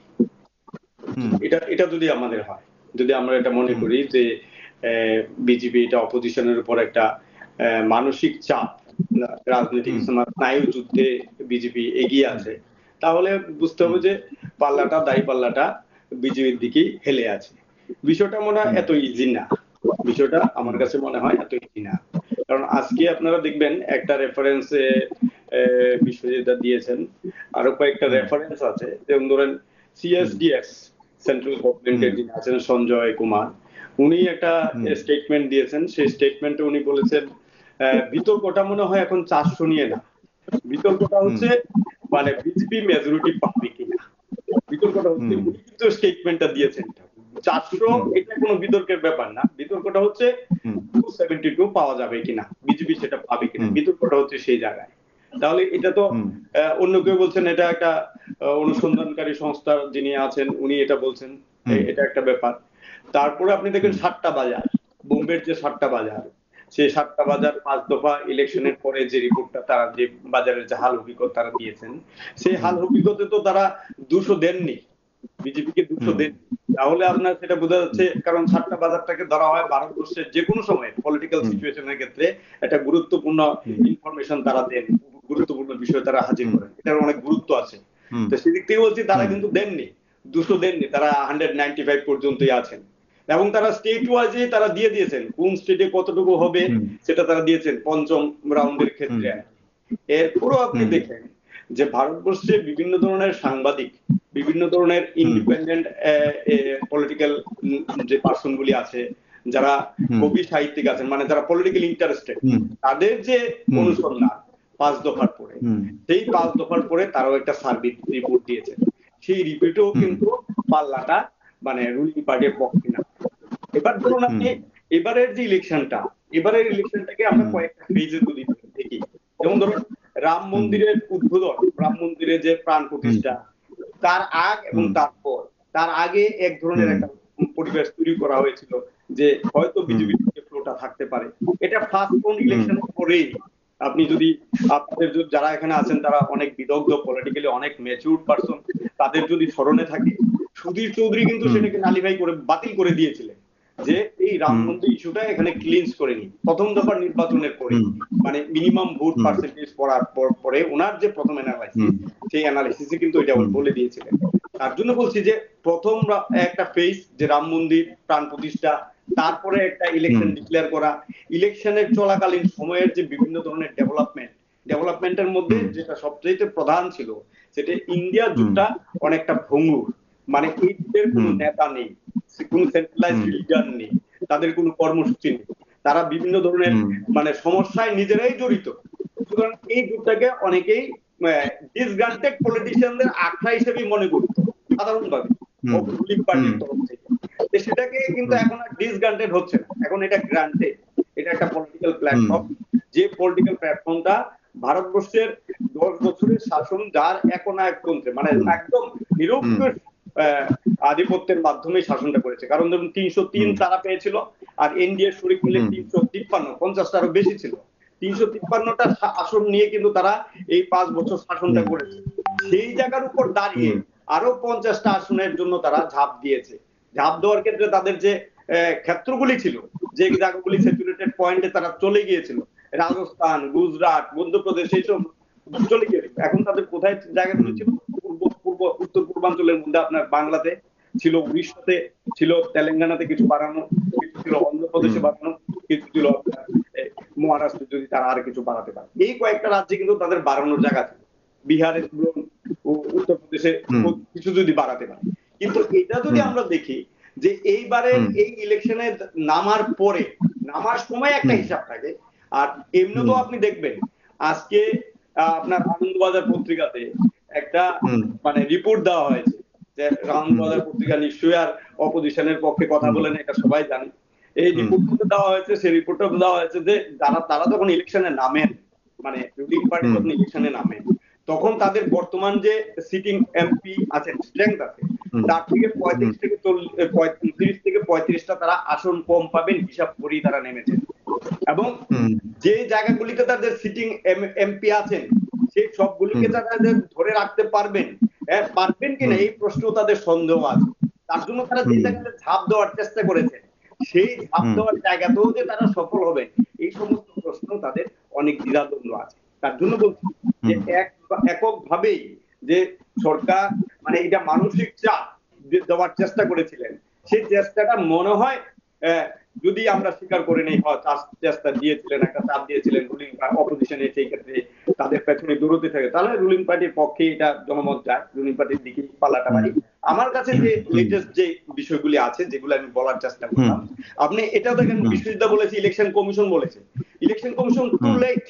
এটা এটা যদি আমাদের হয়, যদি আমরা এটা মনে করি যে বিজেপি এটা অপোজিশনের উপর একটা মানসিক চাপ, রাজনৈতিক স্নায়ু যুদ্ধে বিজেপি এগিয়ে আছে, তাহলে বুঝতে হবে যে পাল্লাটা দায়ী পাল্লাটা বিজেপির দিকেই হেলে আছে। বিষয়টা মনে হয় এত ইজি না, বিষয়টা আমার কাছে মনে হয় এত ইজি না। কারণ আজকে আপনারা দেখবেন একটা রেফারেন্সে বিশ্বজিৎ দিয়েছেন, আরো কয়েকটা রেফারেন্স আছে, যেমন ধরেন সিএসডিএস সেন্ট্রাল গভর্নমেন্টের যিনি আছেন সঞ্জয় কুমার, উনি একটা স্টেটমেন্ট দিয়েছেন। সেই স্টেটমেন্টে উনি বলেছেন বিতর্কটা মনে হয় এখন চারশো নিয়ে না, বিতর্কটা হচ্ছে মানে বিজেপি মেজরিটি পাবে কিনা, বিতর্কটা হচ্ছে উনি কিন্তু স্টেটমেন্টটা দিয়েছেন। চারশো এটা কোনো বিতর্কের ব্যাপার না, বিতর্কটা হচ্ছে টু সেভেন্টি টু পাওয়া যাবে কিনা, বিজেপি সেটা পাবে কিনা, বিতর্কটা হচ্ছে সেই জায়গায়। তাহলে এটা তো অন্য কেউ বলছেন, এটা একটা অনুসন্ধানকারী সংস্থা যিনি আছেন উনি এটা বলছেন, এটা একটা ব্যাপার। তারপরে আপনি দেখেন সাতটা বাজার, বোম্বের যে সাতটা বাজার, সেই সাতটা বাজার পাঁচ দফা ইলেকশনের পরে যে রিপোর্টটা তারা যে বাজারের যে হাল হকিকত তারা দিয়েছেন, সেই হাল হকিকতে তো তারা দুশো দেননি, বিজেপিকে দুশো দেন। তাহলে আপনার সেটা বোঝা যাচ্ছে, কারণ সাতটা বাজারটাকে ধরা হয় ভারতবর্ষের যে কোনো সময় পলিটিক্যাল সিচুয়েশনের ক্ষেত্রে একটা গুরুত্বপূর্ণ ইনফরমেশন তারা দেন, গুরুত্বপূর্ণ বিষয় তারা হাজির করেন, এটার অনেক গুরুত্ব আছে। তো সেদিক থেকে বলছি তারা কিন্তু দেননি, দুশো দেননি, তারা হান্ড্রেড নাইনটি ফাইভ পর্যন্তই আছেন এবং তারা স্টেট ওয়াইজে তারা দিয়ে দিয়েছেন কোন স্টেটে কতটুকু হবে সেটা তারা দিয়েছেন পঞ্চম রাউন্ডের ক্ষেত্রে। এরপরও আপনি দেখেন যে ভারতবর্ষে বিভিন্ন ধরনের সাংবাদিক, বিভিন্ন ধরনের ইন্ডিপেন্ডেন্ট পলিটিক্যাল যে পার্সন গুলি আছে, যারা কবি সাহিত্যিক আছেন, মানে যারা পলিটিক্যাল ইন্টারেস্টেড, তাদের যে অনুসন্ধান পাঁচ দফার পরে, সেই পাঁচ দফার পরে তারাও একটা সার্ভে রিপোর্ট দিয়েছে। সেই রিপোর্টেও কিন্তু পাল্লাটা মানে রুলিং পার্টির পক্ষে না। এবার ধরুন আপনি এবারের যে ইলেকশনটা, এবারের ইলেকশনটাকে আমরা কয়েকটা ফেজে তুলি দেখি। যেমন ধরুন রাম মন্দিরের উদ্বোধন, রাম মন্দিরের যে প্রাণ প্রতিষ্ঠা, তার আগ এবং তারপর, তার আগে এক ধরনের একটা পরিবেশ তৈরি করা হয়েছিল যে হয়তো বিজেপি ফ্লোটা থাকতে পারে। এটা ফার্স্ট কোন ইলেকশনের পরেই আপনি যদি আপনাদের যারা এখানে আছেন তারা অনেক বিদগ্ধ, পলিটিক্যালি অনেক ম্যাচিউরড পারসন, তাদের যদি স্মরণে থাকে, সুধীর চৌধুরী কিন্তু সেটাকে নালিভাই করে বাতিল করে দিয়েছিলেন যে এই রাম মন্দির ইস্যুটা এখানে ক্লিনস করেনি প্রথম দফার নির্বাচনের পরে, মানে মিনিমাম ভোট পার্সেন্টেজ পড়ার পরে ওনার যে প্রথম অ্যানালাইসিস, সেই অ্যানালাইসিসে কিন্তু এটা বলে দিয়েছিলেন। তার জন্য বলছি যে প্রথম একটা ফেজ যে রাম মন্দির প্রাণ প্রতিষ্ঠা, তারপরে একটা ইলেকশন ডিক্লেয়ার করা, ইলেকশনের চলাকালীন সময়ের যে বিভিন্ন ধরনের ডেভেলপমেন্ট, ডেভেলপমেন্টের মধ্যে যেটা সবচেয়ে প্রধান ছিল সেটা ইন্ডিয়া জোটটা অনেকটা ভঙ্গুর, মানে এদের কোনো নেতা নেই, কোনো সেন্ট্রালাইজড লিডার নেই, তাদের কোনো কর্মসূচি নেই, তারা বিভিন্ন ধরনের মানে সমস্যায় নিজেরাই জড়িত। সুতরাং এই জোটটাকে অনেকেই ডিসগ্রান্টেড পলিটিশিয়ানদের আখড়া হিসেবেই মনে করত সাধারণভাবে রুলিং পার্টির তরফ থেকে। সেটাকে কিন্তু এখন আর ডিসগ্রান্টেড হচ্ছে না, এখন এটা গ্রান্টেড। এটা একটা পলিটিক্যাল প্ল্যাটফর্ম, যে পলিটিক্যাল প্ল্যাটফর্মটা ভারতবর্ষের দশ বছরের শাসন যার একনায়কতন্ত্রে মানে একদম নিরঙ্কুশ আধিপত্যের মাধ্যমে শাসনটা করেছে। কারণ ধরুন তিনশো তিন তারা পেয়েছিল, আর এনডিএ শরিক মিলে তিনশো তিপ্পান্ন, পঞ্চাশটা আরো বেশি ছিল, তিনশো তিপ্পান্নটা আসন নিয়ে কিন্তু তারা এই পাঁচ বছর শাসনটা করেছে। সেই জায়গার উপর দাঁড়িয়ে আরো পঞ্চাশটা আসনের জন্য তারা ঝাঁপ দিয়েছে। ঝাঁপ দেওয়ার ক্ষেত্রে তাদের যে ক্ষেত্রগুলি ছিল, যে জায়গাগুলি স্যাচুরেটেড পয়েন্টে তারা চলে গিয়েছিল, রাজস্থান, গুজরাট, মধ্যপ্রদেশ, এইসব চলে গিয়েছিল। এখন তাদের কোথায় জায়গাগুলি ছিল? পূর্ব পূর্ব উত্তর পূর্বাঞ্চলের মধ্যে আপনার বাংলাতে ছিল, উড়িষ্যাতে ছিল, তেলেঙ্গানাতে কিছু বাড়ানো, কিছু ছিল অন্ধ্রপ্রদেশে বাড়ানো, কিছু ছিল আপনার মহারাষ্ট্রে যদি তারা আর কিছু বাড়াতে পারে। এই কয়েকটা রাজ্যে কিন্তু তাদের বাড়ানোর জায়গা ছিল, বিহারে, উত্তরপ্রদেশে কিছু যদি বাড়াতে পারে। কিন্তু এটা যদি আমরা দেখি যে এইবারের এই ইলেকশনে নামার পরে, নামার সময় একটা হিসাব থাকে, আর এমনি তো আপনি দেখবেন আজকে আপনার আনন্দবাজার পত্রিকাতে একটা মানে রিপোর্ট দেওয়া হয়েছে, যে আনন্দবাজার পত্রিকা নিশ্চয়ই আর অপোজিশনের পক্ষে কথা বলেন, এটা সবাই জানে। এই রিপোর্টটা দেওয়া হয়েছে, সেই রিপোর্টটা দেওয়া হয়েছে যে যারা তারা যখন ইলেকশনে নামেন, মানে রুলিং পার্টি যখন ইলেকশনে নামেন, তখন তাদের বর্তমান যে সিটিং এমপি আছেন, স্ট্রেংথ আছে, তার থেকে পঁয়ত্রিশ থেকে পঁয়ত্রিশ থেকে পঁয়ত্রিশটা তারা আসন কম পাবেন হিসাব করেই তারা নেমেছেন। এবং যে জায়গাগুলিতে তাদের সিটিং এমপি আছেন সেই সবগুলিকে তারা ধরে রাখতে পারবেন, হ্যাঁ পারবেন কিনা এই প্রশ্ন তাদের সন্দেহ আছে। তার জন্য তারা যে জায়গাতে ঝাঁপ দেওয়ার চেষ্টা করেছেন, সেই ঝাঁপ দেওয়ার জায়গাতেও যে তারা সফল হবে এই সমস্ত প্রশ্ন তাদের অনেক দ্বিধাদ্বন্দ্ব আছে। তার জন্য বলছি যে এক একক ভাবেই যে সরকার মানে এটা মানসিক চাপ দেওয়ার চেষ্টা করেছিলেন, সেই চেষ্টাটা মনে হয় যদি আমরা স্বীকার করে নেই, চেষ্টা দিয়েছিলেন, একটা চাপ দিয়েছিলেন রুলিং অপোজিশনে, সেই ক্ষেত্রে তাদের পেছনে দূরতে থাকে, তাহলে রুলিং পার্টির পক্ষে এটা জনমত যায়, রুলিং পার্টির দিকে পাল্লাটা বাড়ি। আমার কাছে যে লেটেস্ট যে বিষয়গুলি আছে যেগুলো আমি বলার চেষ্টা করলাম, আপনি এটাও দেখেন বিশ্বজিৎ বলেছে, ইলেকশন কমিশন বলেছে, election commission too late,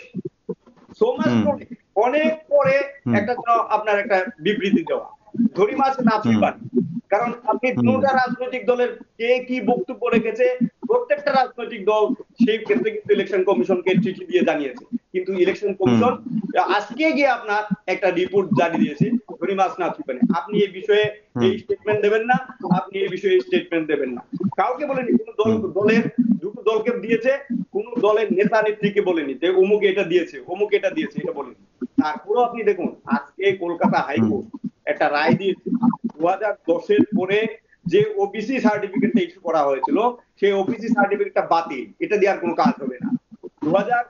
so much অনেক পরে একটা আপনার একটা বিবৃতি দেওয়া, ধরি মাছ না পানি। কারণ আপনি দুটা রাজনৈতিক দলের কে কি বক্তব্য রেখেছে, প্রত্যেকটা রাজনৈতিক দল সেই ক্ষেত্রে কিন্তু ইলেকশন কমিশনকে চিঠি দিয়ে জানিয়েছে, কিন্তু ইলেকশন কমিশন আজকে গিয়ে আপনার একটা রিপোর্ট জারি দিয়েছে, ধরি মাছ না পানি, আপনি এই বিষয়ে এই স্টেটমেন্ট দেবেন না, আপনি এই বিষয়ে স্টেটমেন্ট দেবেন না। কাউকে বলেনি, কোন দল দলের দুটো দলকে দিয়েছে, কোন দলের নেতা নেত্রীকে বলেনি যে অমুক এটা দিয়েছে, অমুক এটা দিয়েছে, এটা বলেনি। তারপরেও আপনি দেখুন আজকে কলকাতা হাইকোর্ট একটা রায় দিয়েছে, দু হাজার দশের পরে যে ওবিসি সার্টিফিকেটটা ইস্যু করা হয়েছিল সেই ওবিসি সার্টিফিকেটটা বাতিল, এটা দিয়ে আর কোনো কাজ হবে না। দু হাজার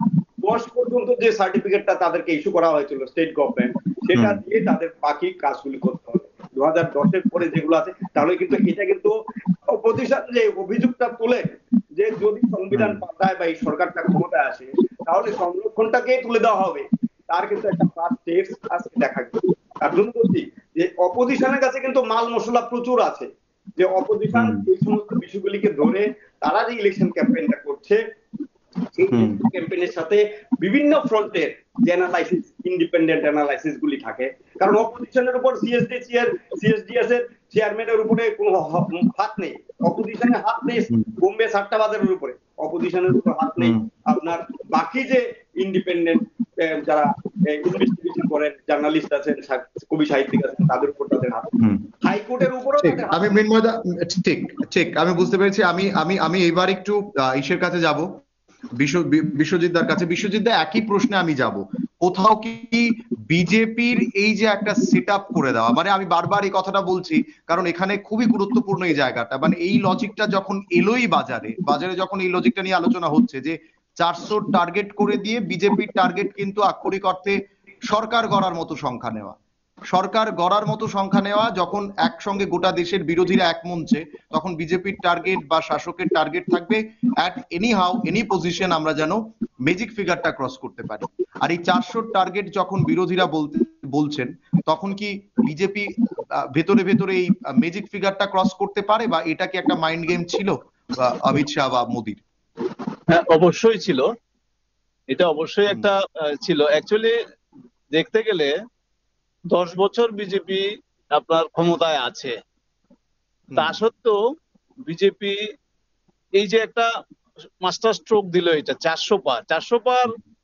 দশ পর্যন্ত যে সার্টিফিকেটটা তাদেরকে ইস্যু করা হয়েছিল স্টেট গভর্নমেন্ট, সেটা দিয়ে তাদের বাকি কাজগুলি করতে হবে। দু হাজার দশের পরে যেগুলো আছে, তাহলে কিন্তু এটা কিন্তু অপোজিশন যে অভিযোগটা তুলে যে যদি সংবিধান পাল্টায় বা এই সরকারটা ক্ষমতায় আসে তাহলে সংরক্ষণটাকেই তুলে দেওয়া হবে, তার কিন্তু একটা ফার্স্ট স্টেপস আজকে দেখা গেল। তার জন্য বলছি যে অপোজিশনের কাছে কিন্তু মাল মশলা প্রচুর আছে, যে অপোজিশন এই সমস্ত বিষয়গুলিকে ধরে তারা যে ইলেকশন ক্যাম্পেইনটা করছে সেই ক্যাম্পেইনের সাথে বিভিন্ন ফ্রন্টের যে অ্যানালাইসিস, ইন্ডিপেন্ডেন্ট অ্যানালাইসিস গুলি থাকে। কারণ অপোজিশনের উপর সিএসডি সিএসডিএস এর চেয়ারম্যানের উপরে কোনো হাত নেই, অপোজিশনের হাত নেই বোম্বে সাতটা বাজারের উপরে, অপোজিশনের উপর হাত নেই আপনার বাকি যে ইন্ডিপেন্ডেন্ট যারা ইনভেস্টিগেশন করেন, জার্নালিস্ট আছেন, কবি সাহিত্যিক আছেন, তাদের উপর তাদের হাত। হাইকোর্টের উপরও আমি মৃন্ময়দা ঠিক ঠিক আমি বুঝতে পেরেছি। আমি আমি আমি এবার একটু ইসের কাছে যাব, বিশ্বজিৎ দার কাছে। বিশ্বজিৎ দা, একই প্রশ্নে আমি যাব। কোথাও কি বিজেপির এই যে একটা সেট আপ করে দেওয়া, মানে আমি বারবার এই কথাটা বলছি কারণ এখানে খুবই গুরুত্বপূর্ণ এই জায়গাটা, মানে এই লজিকটা যখন এলোই বাজারে বাজারে যখন এই লজিকটা নিয়ে আলোচনা হচ্ছে যে চারশো টার্গেট করে দিয়ে বিজেপির টার্গেট কিন্তু আক্ষরিক অর্থে সরকার গড়ার মতো সংখ্যা নেওয়া, সরকার গড়ার মতো সংখ্যা নেওয়া। যখন একসঙ্গে গোটা দেশের বিরোধীরা এক মঞ্চে, তখন বিজেপির টার্গেট বা শাসকের টার্গেট থাকবে at any how any position আমরা যেন ম্যাজিক ফিগারটা ক্রস করতে পারি। আর এই চারশোর টার্গেট যখন বিরোধীরা বলতে বলছেন, তখন কি বিজেপি ভেতরে ভেতরে এই ম্যাজিক ফিগারটা ক্রস করতে পারে, বা এটা কি একটা মাইন্ড গেম ছিল অমিত শাহ বা মোদির? হ্যাঁ, অবশ্যই ছিল, এটা অবশ্যই একটা ছিল। অ্যাকচুয়ালি দেখতে গেলে দশ বছর বিজেপি আপনার ক্ষমতায় আছে, তা সত্ত্বেও বিজেপি এই যে একটা মাস্টার স্ট্রোক দিল, এটা চারশো পার চারশো পার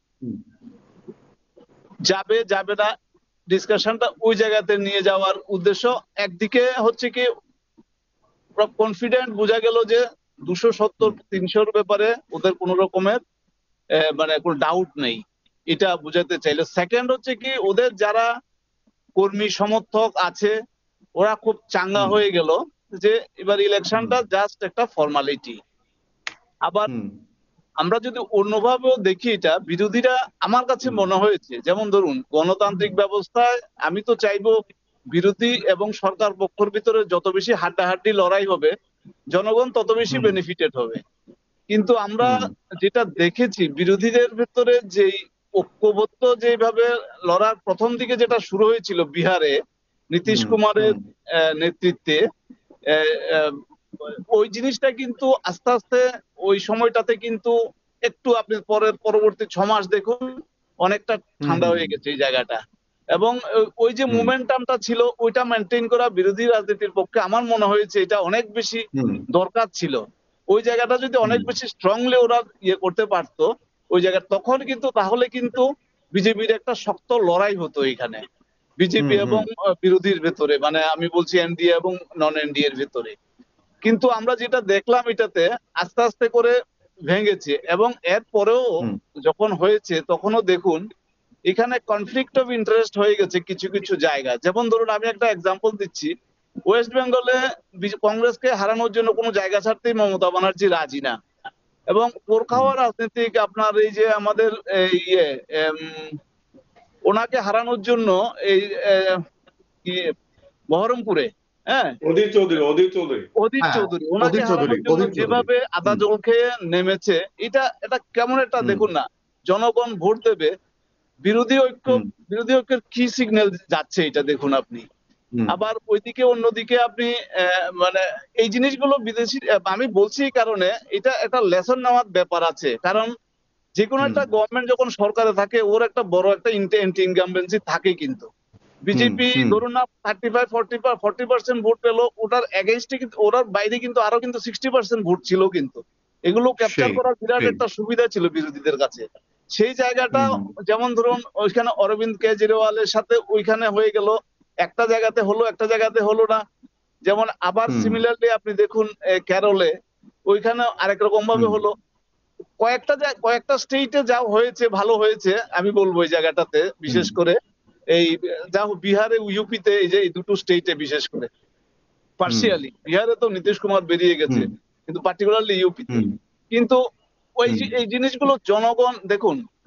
যাবে যাবে না ডিসকাশনটা ওই জায়গাতে নিয়ে যাওয়ার উদ্দেশ্য। একদিকে হচ্ছে কি কনফিডেন্ট, বোঝা গেল যে দুশো সত্তর তিনশোর ব্যাপারে ওদের কোন রকমের মানে কোনো ডাউট নেই, এটা বুঝাতে চাইলো। সেকেন্ড হচ্ছে কি ওদের যারা কর্মী সমর্থক আছে ওরা খুব চাঙ্গা হয়ে গেল যে এবার ইলেকশনটা জাস্ট একটা ফর্মালিটি। আবার আমরা যদি অন্যভাবেও দেখি, এটা বিরোধীরা আমার কাছে মনে হয়েছে, যেমন ধরুন গণতান্ত্রিক ব্যবস্থায় আমি তো চাইবো বিরোধী এবং সরকার পক্ষের ভিতরে যত বেশি হাড্ডাহাড্ডি লড়াই হবে জনগণ তত বেশি বেনিফিটেড হবে। কিন্তু আমরা যেটা দেখেছি বিরোধীদের ভেতরে যেই ঐক্যবদ্ধ যেভাবে লড়ার প্রথম দিকে যেটা শুরু হয়েছিল বিহারে নীতিশ কুমারের নেতৃত্বে, ওই জিনিসটা কিন্তু আস্তে আস্তে ওই সময়টাতে কিন্তু একটু আপনি পরের পরবর্তী ছ মাস দেখুন অনেকটা ঠান্ডা হয়ে গেছে এই জায়গাটা। এবং ওই যে মোমেন্টামটা ছিল ওইটা মেনটেন করা বিরোধী রাজনীতির পক্ষে আমার মনে হয়েছে এটা অনেক বেশি দরকার ছিল। ওই জায়গাটা যদি অনেক বেশি স্ট্রংলি ওরা ইয়ে করতে পারতো ওই জায়গা, তখন কিন্তু তাহলে কিন্তু বিজেপির একটা শক্ত লড়াই হতো এখানে বিজেপি এবং বিরোধীর ভেতরে, মানে আমি বলছি এনডিএ এবং নন এনডিএ এর ভেতরে। কিন্তু আমরা যেটা দেখলাম এটাতে আস্তে আস্তে করে ভেঙেছে, এবং এর পরেও যখন হয়েছে তখনও দেখুন এখানে কনফ্লিক্ট অফ ইন্টারেস্ট হয়ে গেছে কিছু কিছু জায়গা। যেমন ধরুন আমি একটা এক্সাম্পল দিচ্ছি, ওয়েস্ট বেঙ্গলে কংগ্রেসকে হারানোর জন্য কোনো জায়গা ছাড়তেই মমতা ব্যানার্জি রাজি না, এবং পোরখাওয়া রাজনীতিক আপনার এই যে আমাদের ইয়ে ওনাকে হারানোর জন্য এই বহরমপুরে হ্যাঁ অধীর চৌধুরী অধীর চৌধুরী অধীর চৌধুরী ওনাকে হারানোর জন্য যেভাবে আদা জল খেয়ে নেমেছে, এটা এটা কেমন একটা দেখুন না, জনগণ ভোট দেবে, বিরোধী ঐক্য বিরোধী ঐক্যের কি সিগন্যাল যাচ্ছে এটা দেখুন আপনি। আবার ওইদিকে অন্যদিকে আপনি মানে এই জিনিসগুলো বিদেশি আমি বলছি কারণে এটা একটা লেসন নেওয়ার ব্যাপার আছে, কারণ যে কোনো একটা গভর্নমেন্ট যখন সরকারে থাকে ওর একটা বড় একটা এন্টি ইনকামবেন্সি থাকে। কিন্তু বিজেপি ধরুন না thirty five forty forty percent vote পেলো, ওটার এগেইনস্টে কিন্তু ওটার বাইরে কিন্তু আরো কিন্তু সিক্সটি পার্সেন্ট ভোট ছিল, কিন্তু এগুলো ক্যাপচার করার বিরাট একটা সুবিধা ছিল বিরোধীদের কাছে। সেই জায়গাটা যেমন ধরুন ওইখানে অরবিন্দ কেজরিওয়ালের সাথে ওইখানে হয়ে গেল, একটা জায়গাতে হলো একটা জায়গাতে হলো না। যেমন আবার সিমিলারলি আপনি দেখুন কেরলে ওইখানে আরেক রকম ভাবে হলো। কয়েকটা কয়েকটা স্টেটে যা হয়েছে ভালো হয়েছে আমি বলবো এই জায়গাটাতে, বিশেষ করে এই যা বিহারে ইউপিতে এই যে এই দুটো স্টেটে বিশেষ করে পার্সিয়ালি, বিহারে তো নীতিশ কুমার বেরিয়ে গেছে কিন্তু পার্টিকুলারলি ইউপিতে। কিন্তু ওই এই জিনিসগুলো জনগণ দেখুন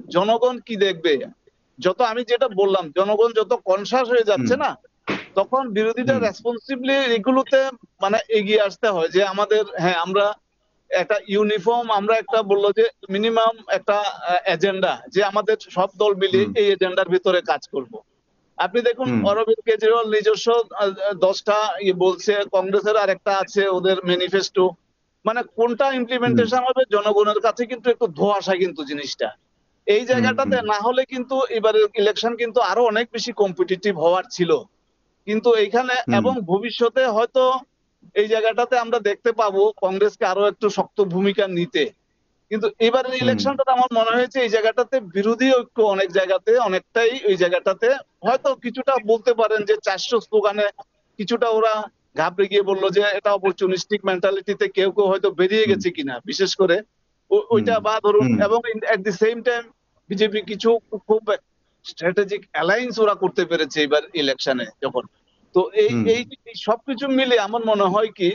জনগণ কি দেখবে। যত আমি যেটা বললাম, জনগণ যত কনসাস হয়ে যাচ্ছে না, তখন বিরোধীরা রেসপন্সিবলি এগুলোতে মানে এগিয়ে আসতে হয় যে আমাদের, হ্যাঁ আমরা একটা ইউনিফর্ম, আমরা একটা বললো যে মিনিমাম একটা এজেন্ডা, যে আমাদের সব দল মিলে এই এজেন্ডার ভিতরে কাজ করব। আপনি দেখুন অরবিন্দ কেজরিওয়াল নিজস্ব দশটা ইয়ে বলছে, কংগ্রেসের আর একটা আছে ওদের ম্যানিফেস্টো, মানে কোনটা ইমপ্লিমেন্টেশন হবে জনগণের কাছে কিন্তু একটু ধোঁয়াশা কিন্তু জিনিসটা। এই জায়গাটাতে না হলে কিন্তু এবারের ইলেকশন কিন্তু আরো অনেক বেশি কম্পিটিটিভ হওয়ার ছিল কিন্তু এইখানে, এবং ভবিষ্যতে হয়তো এই জায়গাটাতে আমরা দেখতে পাবো কংগ্রেসকে আরো একটু শক্ত ভূমিকা নিতে। কিন্তু এবারের ইলেকশনটা আমার মনে হয়েছে এই জায়গাটাতে বিরোধী ঐক্য অনেক জায়গাতে অনেকটাই ওই জায়গাটাতে হয়তো কিছুটা বলতে পারেন যে চারশো স্লোগানে কিছুটা ওরা ঘাবড়ে গিয়ে বললো যে এটা অপরচুনিস্টিক মেন্টালিটিতে কেউ কেউ হয়তো বেরিয়ে গেছে কিনা, বিশেষ করে ওইটা বা ধরুন, এবং at the same time BJP কিছু খুব স্ট্র্যাটেজিক অ্যালায়েন্স ওরা করতে পেরেছে এবার ইলেকশনে যখন। তো এই এই সবকিছু মিলে আমার মনে হয় কি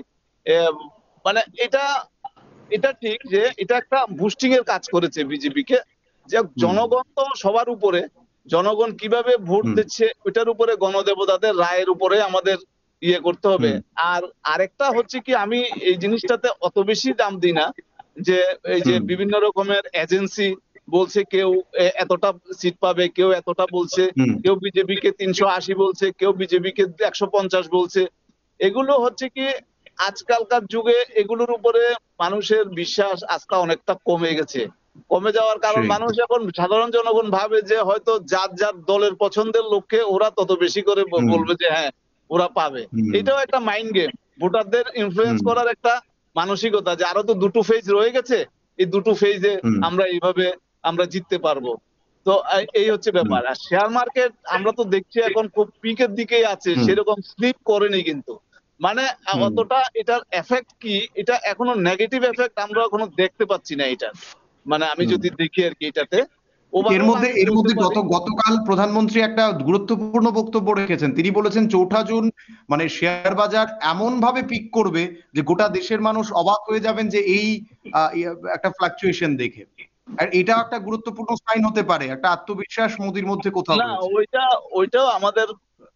মানে এটা এটা ঠিক যে এটা একটা বুস্টিং এর কাজ করেছে বিজেপিকে, যে জনগণ তো সবার উপরে, জনগণ কিভাবে ভোট দিচ্ছে ওইটার উপরে গণদেবতাদের রায়ের উপরে আমাদের ইয়ে করতে হবে। আর আরেকটা হচ্ছে কি, আমি এই জিনিসটাতে অত বেশি দাম দিই না যে এই যে বিভিন্ন রকমের এজেন্সি বলছে কেউ এতটা সিট পাবে, কেউ এতটা বলছে, কেউ বিজেপিকে তিনশো আশি বলছে, কেউ বিজেপিকে একশো পঞ্চাশ বলছে। এগুলো হচ্ছে কি আজকালকার যুগে এগুলোর উপরে মানুষের বিশ্বাস আস্থা অনেকটা কমে গেছে। কমে যাওয়ার কারণ মানুষ এখন সাধারণ জনগণ ভাবে যে হয়তো যার যার দলের পছন্দের লোককে ওরা তত বেশি করে বলবে যে হ্যাঁ ওরা পাবে। এটাও একটা মাইন্ড গেম, ভোটারদের ইনফ্লুয়েন্স করার একটা মানসিকতা, যে আরো তো দুটো ফেজ রয়ে গেছে, এই দুটো ফেজে আমরা এইভাবে আমরা জিততে পারবো। তো এই হচ্ছে ব্যাপার। আর শেয়ার মার্কেট আমরা তো দেখছি এখন খুব পিকের দিকেই আছে, সেরকম স্লিপ করেনি কিন্তু, মানে অতটা এটার এফেক্ট কি, এটা এখনো নেগেটিভ এফেক্ট আমরা এখনো দেখতে পাচ্ছি না এটা, মানে আমি যদি দেখি আর কি এটাতে। এর মধ্যে এর মধ্যে গত গতকাল প্রধানমন্ত্রী একটা গুরুত্বপূর্ণ বক্তব্য রেখেছেন। তিনি বলেছেন চৌঠা জুন মানে শেয়ার বাজার এমন ভাবে পিক করবে যে গোটা দেশের মানুষ অবাক হয়ে যাবেন যে এই একটা ফ্লাকচুয়েশন দেখে। আর এটা একটা গুরুত্বপূর্ণ সাইন হতে পারে, একটা আত্মবিশ্বাস মোদির মধ্যে কোথাও। না ওইটা ওইটাও আমাদের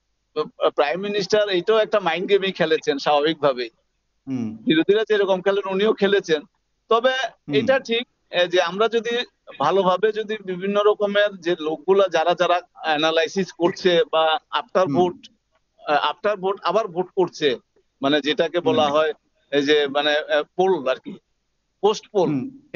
প্রাইম মিনিস্টার এইটাও একটা মাইন্ড গেমই খেলেছেন স্বাভাবিকভাবেই, বিরোধীরা যেরকম খেলেন উনিও খেলেছেন। তবে এটা ঠিক যে আমরা যদি ভালোভাবে যদি বিভিন্ন রকমের যে লোকগুলা যারা যারা অ্যানালাইসিস করছে বা আফটার ভোট আফটার ভোট আবার ভোট করছে, মানে যেটাকে বলা হয় এই যে মানে পোল আর কি, পোস্ট পোল,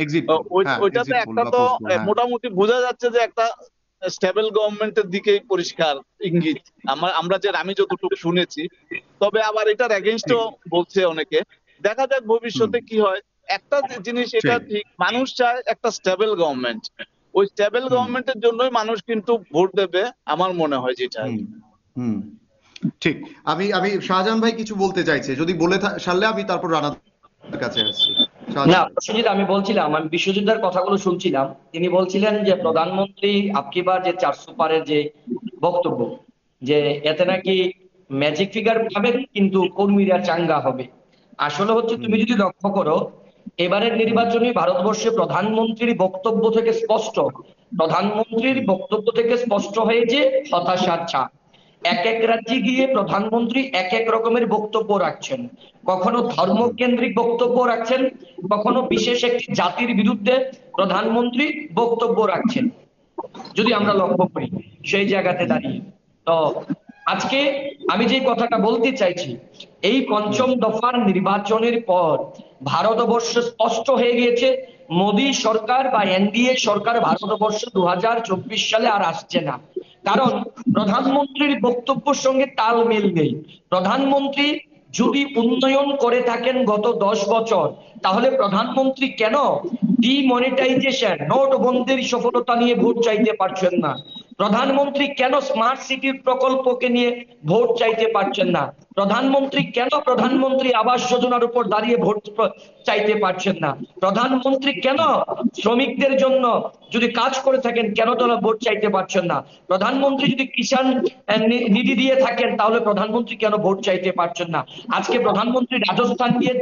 ওইটাতে একটা তো মোটামুটি বোঝা যাচ্ছে যে একটা স্টেবল গভর্নমেন্টের দিকেই পরিষ্কার ইঙ্গিত আমরা আমরা যে আমি যতটুকু শুনেছি। তবে আবার এটার এগেইনস্টও বলছে অনেকে, দেখা যাক ভবিষ্যতে কি হয়। একটা জিনিস এটা ঠিক, মানুষ চায় একটা স্টেবল গভর্নমেন্ট, ওই স্টেবল গভর্নমেন্টের জন্যই মানুষ কিন্তু ভোট দেবে আমার মনে হয় যেটা। হুম ঠিক। আমি আমি শাহজাহান ভাই কিছু বলতে চাইছে, যদি বলে সারলে আমি তারপর রানার কাছে আসছি। না প্রসেনজিৎ, আমি বলছিলাম, আমি বিশ্বজিৎদার কথাগুলো শুনছিলাম, তিনি বলছিলেন যে প্রধানমন্ত্রী আপকি বার যে চারশো পারের যে বক্তব্য, যে এতে নাকি ম্যাজিক ফিগার পাবেন কিন্তু কর্মীরা চাঙ্গা হবে। আসলে হচ্ছে তুমি যদি লক্ষ্য করো এবারের নির্বাচনে ভারতবর্ষে প্রধানমন্ত্রীর বক্তব্য থেকে স্পষ্ট, প্রধানমন্ত্রীর বক্তব্য থেকে স্পষ্ট হয়েছে হতাশার ছাপ। এক এক রাজ্যে গিয়ে প্রধানমন্ত্রী এক এক রকমের বক্তব্য রাখছেন, কখনো ধর্মকেন্দ্রিক বক্তব্য রাখছেন, কখনো বিশেষ একটি জাতির বিরুদ্ধে প্রধানমন্ত্রী বক্তব্য রাখছেন, যদি আমরা লক্ষ্য করি সেই জায়গাতে দাঁড়িয়ে। তো আজকে আমি যে কথাটা বলতে চাইছি, এই পঞ্চম দফার নির্বাচনের পর ভারতবর্ষ স্পষ্ট হয়ে গিয়েছে মোদী সরকার বা এনডিএ সরকার ভারতবর্ষ দু হাজার চব্বিশ সালে আর আসছে না। কারণ প্রধানমন্ত্রীর বক্তব্যের সঙ্গে তালমেল নেই। প্রধানমন্ত্রী যদি উন্নয়ন করে থাকেন গত দশ বছর, তাহলে প্রধানমন্ত্রী কেন ডিমনিটাইজেশন নোটবন্দির সফলতা নিয়ে ভোট চাইতে পারছেন না? প্রধানমন্ত্রী কেন স্মার্ট সিটির প্রকল্পকে নিয়ে ভোট চাইতে পারছেন না? প্রধানমন্ত্রী কেন প্রধানমন্ত্রী আবাস যোজনার উপর দাঁড়িয়ে ভোট চাইতে পারছেন না? প্রধানমন্ত্রী কেন শ্রমিকদের জন্য যদি কাজ করে থাকেন কেন তারা ভোট চাইতে পারছেন না? প্রধানমন্ত্রী যদি কিষাণ নিধি দিয়ে থাকেন তাহলে প্রধানমন্ত্রী কেন ভোট চাইতে পারছেন না? আজকে প্রধানমন্ত্রী রাজস্থান গিয়ে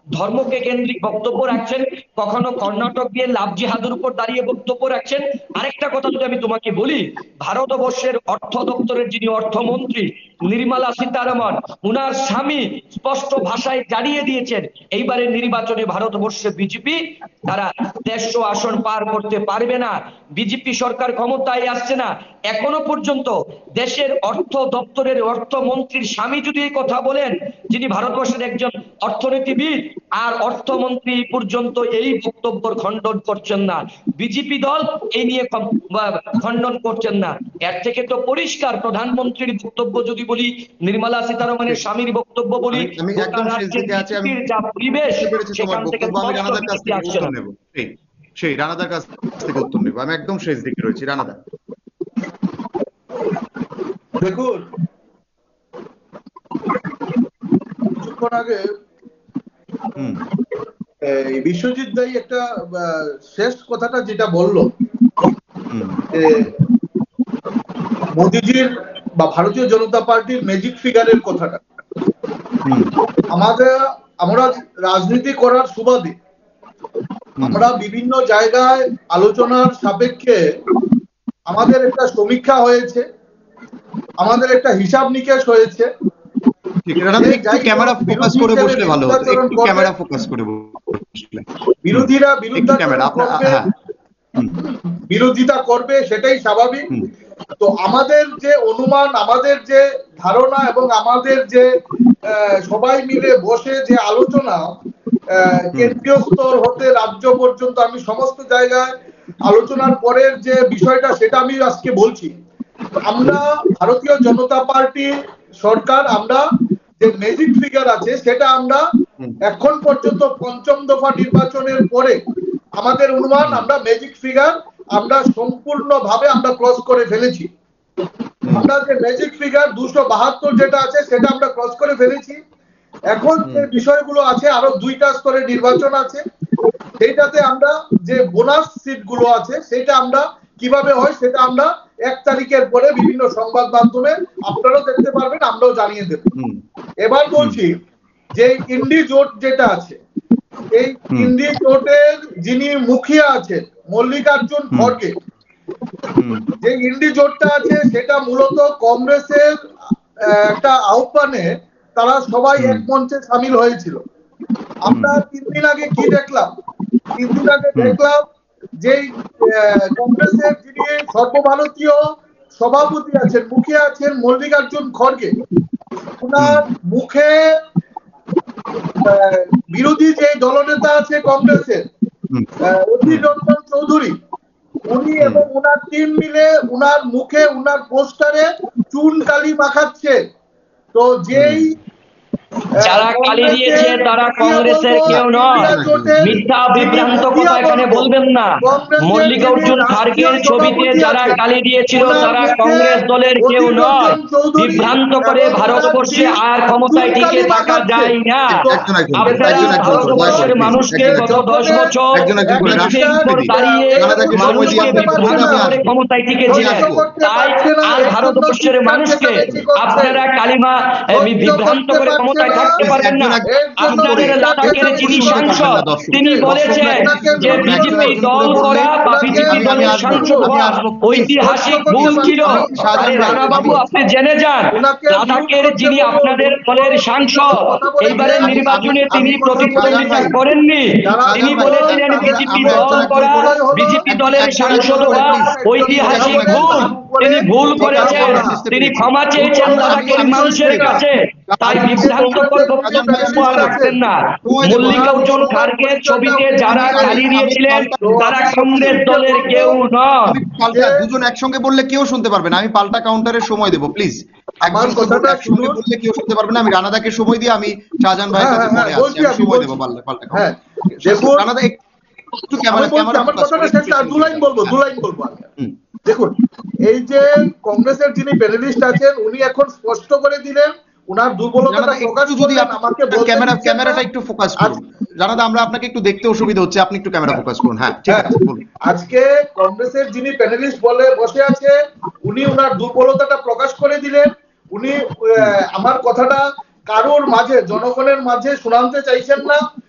ধর্মকে কেন্দ্রিক বক্তব্য রাখছেন, কখনো কর্ণাটক গিয়ে লাভ জিহাদের উপর দাঁড়িয়ে বক্তব্য রাখছেন। আরেকটা কথা যদি আমি তোমাকে বলি, ভারতবর্ষের অর্থ দপ্তরের যিনি অর্থমন্ত্রী নির্মলা সীতারামন, উনার স্বামী স্পষ্ট ভাষায় জানিয়ে দিয়েছেন এইবারে নির্বাচনে ভারতবর্ষে বিজেপি তারা দেড়শো আসন পার করতে পারবে না, বিজেপি সরকার ক্ষমতায় আসছে না। এখনো পর্যন্ত দেশের অর্থ দপ্তরের অর্থমন্ত্রীর স্বামী যদি এই কথা বলেন, যিনি ভারতবর্ষের একজন অর্থনীতিবিদ, আর অর্থমন্ত্রী পর্যন্ত এই বক্তব্যের খণ্ডন করছেন না, বিজেপি দল এই নিয়ে খণ্ডন করছেন না। এর থেকে তো পরিষ্কার প্রধানমন্ত্রীর বক্তব্য যদি বলি, নির্মলা সীতারামনের স্বামীর বক্তব্য বলি, আমি একদম শেষ দিকে আছি, আমি যা পরিবেশ সেখান থেকে আমি রানাদার কাছ থেকে আসছে উত্তর নেব। সেই রানাদার কাছ থেকে উত্তর নেব, আমি একদম শেষ দিকে রয়েছি। রানাদা, দেখুন, কিছুক্ষণ আগে এই বিশ্বজিৎ দাই একটা শেষ কথাটা যেটা বললো, মোদিজির বা ভারতীয় জনতা পার্টির ম্যাজিক ফিগারের কথাটা, আমাদের আমরা রাজনীতি করার সুবাদে আমরা বিভিন্ন জায়গায় আলোচনার সাপেক্ষে আমাদের একটা সমীক্ষা হয়েছে, আমাদের একটা হিসাব নিকেশ হয়েছে। ক্যামেরা ফোকাস করে বসলে ভালো হতো, একটু ক্যামেরা ফোকাস করে বসলে। বিরোধীরা বিরোধিতা করবে, সেটাই স্বাভাবিক। তো আমাদের যে অনুমান, আমাদের যে ধারণা এবং আমাদের যে সবাই মিলে বসে যে আলোচনা, কেন্দ্রীয় স্তর হতে রাজ্য পর্যন্ত, আমি সমস্ত জায়গায় আলোচনার পরের যে বিষয়টা সেটা আমি আজকে বলছি। আমরা ভারতীয় জনতা পার্টি সরকার, আমরা যে ম্যাজিক ফিগার আছে সেটা আমরা এখন পর্যন্ত পঞ্চম দফা নির্বাচনের পরে আমাদের অনুমান, আমরা ম্যাজিক ফিগার আমরা সম্পূর্ণভাবে আমরা ক্রস করে ফেলেছি। আমরা যে ম্যাজিক ফিগার দুশো বাহাত্তর যেটা আছে সেটা আমরা ক্রস করে ফেলেছি। এখন যে বিষয়গুলো আছে, আরো দুইটা স্তরে নির্বাচন আছে, সেইটাতে আমরা যে বোনাস সিট গুলো আছে সেটা আমরা কিভাবে হয় সেটা আমরা এক তারিখের পরে বিভিন্ন সংবাদ মাধ্যমে আপনারাও দেখতে পারবেন, আমরাও জানিয়ে দেব। এবার বলছি যে ইন্ডি জোট যেটা আছে, এই ইন্ডি জোটের যিনি মুখিয়া আছেন মল্লিকার্জুন খড়গে, যে ইন্ডি জোটটা আছে সেটা মূলত কংগ্রেসের একটা আহ্বানে তারা সবাই এক মঞ্চে সামিল হয়েছিল। আমরা তিন দিন আগে কি দেখলাম, তিন দিন আগে দেখলাম যে কংগ্রেসের যিনি সর্বভারতীয় সভাপতি আছেন, মুখিয়া আছেন মল্লিকার্জুন খড়গে, ওনার মুখে বিরোধী যে দলনেতা আছে কংগ্রেসের অধীর রঞ্জন চৌধুরী, উনি এবং উনার টিম মিলে উনার মুখে উনার পোস্টারে চুন কালি মাখাচ্ছে। তো যেই যারা কালি দিয়েছে তারা কংগ্রেসের কেউ নয়, মিথ্যা বিভ্রান্ত কথা এখানে বলবেন না। মল্লিকার্জুন খাড়গের ছবিতে যারা কালি দিয়েছিল তারা কংগ্রেস দলের কেউ নয়। বিভ্রান্ত করে ভারতবর্ষে আর ক্ষমতায় টিকে থাকা যায় না। আপনারা ভারতবর্ষের মানুষকে গত দশ বছর বিজেপির উপর দাঁড়িয়ে মানুষকে বিভ্রান্ত করে ক্ষমতায় টিকেছিলেন, তাই আর ভারতবর্ষের মানুষকে আপনারা কালিমা বিভ্রান্ত করে ক্ষমতায় থাকতে পারবেন না। আপনাদের লাদাখের যিনি সাংসদ তিনি বলেছেন যে বিজেপি দল করা বা বিজেপি দলের সাংসদ হওয়া ঐতিহাসিক ভুল ছিল। আরে রানা বাবু, আপনি জেনে যান, লাদাখের যিনি আপনাদের দলের সাংসদ এইবারের নির্বাচনে তিনি প্রতিদ্বন্দ্বিতা করেননি, তিনি বলেছিলেন বিজেপি দল করা বিজেপি দলের সাংসদ হওয়া ঐতিহাসিক ভুল, তিনি ভুল করেছেন, তিনি ক্ষমা চেয়েছেন লাদাখের মানুষের কাছে। তাই বিভ্রান্তকর বক্তব্য উপহার রাখতেন না। মল্লিকার্জুন খাড়গের ছবিতে যারা কালি দিয়েছিলেন তারা কংগ্রেস দলের কেউ নয়। দুজন একসঙ্গে বললে কেউ শুনতে পারবে না, আমি পাল্টা কাউন্টারের সময় দেবো প্লিজ। আমার কথাটা একসঙ্গে বললে কেউ শুনতে পারবে না, আমি রানাদাকে সময় দিয়ে আমি শাহজাহান ভাইয়ের কাছে পরে আসছি, আমি সময় দেবো পাল্টা পাল্টা। হ্যাঁ দেখুন, রানাদা একটু ক্যামেরা ক্যামেরা আমার কথাটা শেষ, আর দু লাইন বলবো, দু লাইন বলবো। দেখুন, এই যে কংগ্রেসের যিনি প্যানেলিস্ট আছেন উনি এখন স্পষ্ট করে দিলেন উনার দুর্বলতাটা প্রকাশ যদি আমাকে ক্যামেরা ক্যামেরাটা একটু ফোকাস করুন। রানাদা, আমরা আপনাকে একটু দেখতে অসুবিধা হচ্ছে, আপনি একটু ক্যামেরা ফোকাস করুন। হ্যাঁ ঠিক আছে, বলুন। আজকে কংগ্রেসের যিনি প্যানেলিস্ট বলে বসে আছে উনি উনার দুর্বলতাটা প্রকাশ করে দিলেন। উনি আমার কথাটা কারোর মাঝে, জনগণের মাঝে শোনাতে চাইছেন না,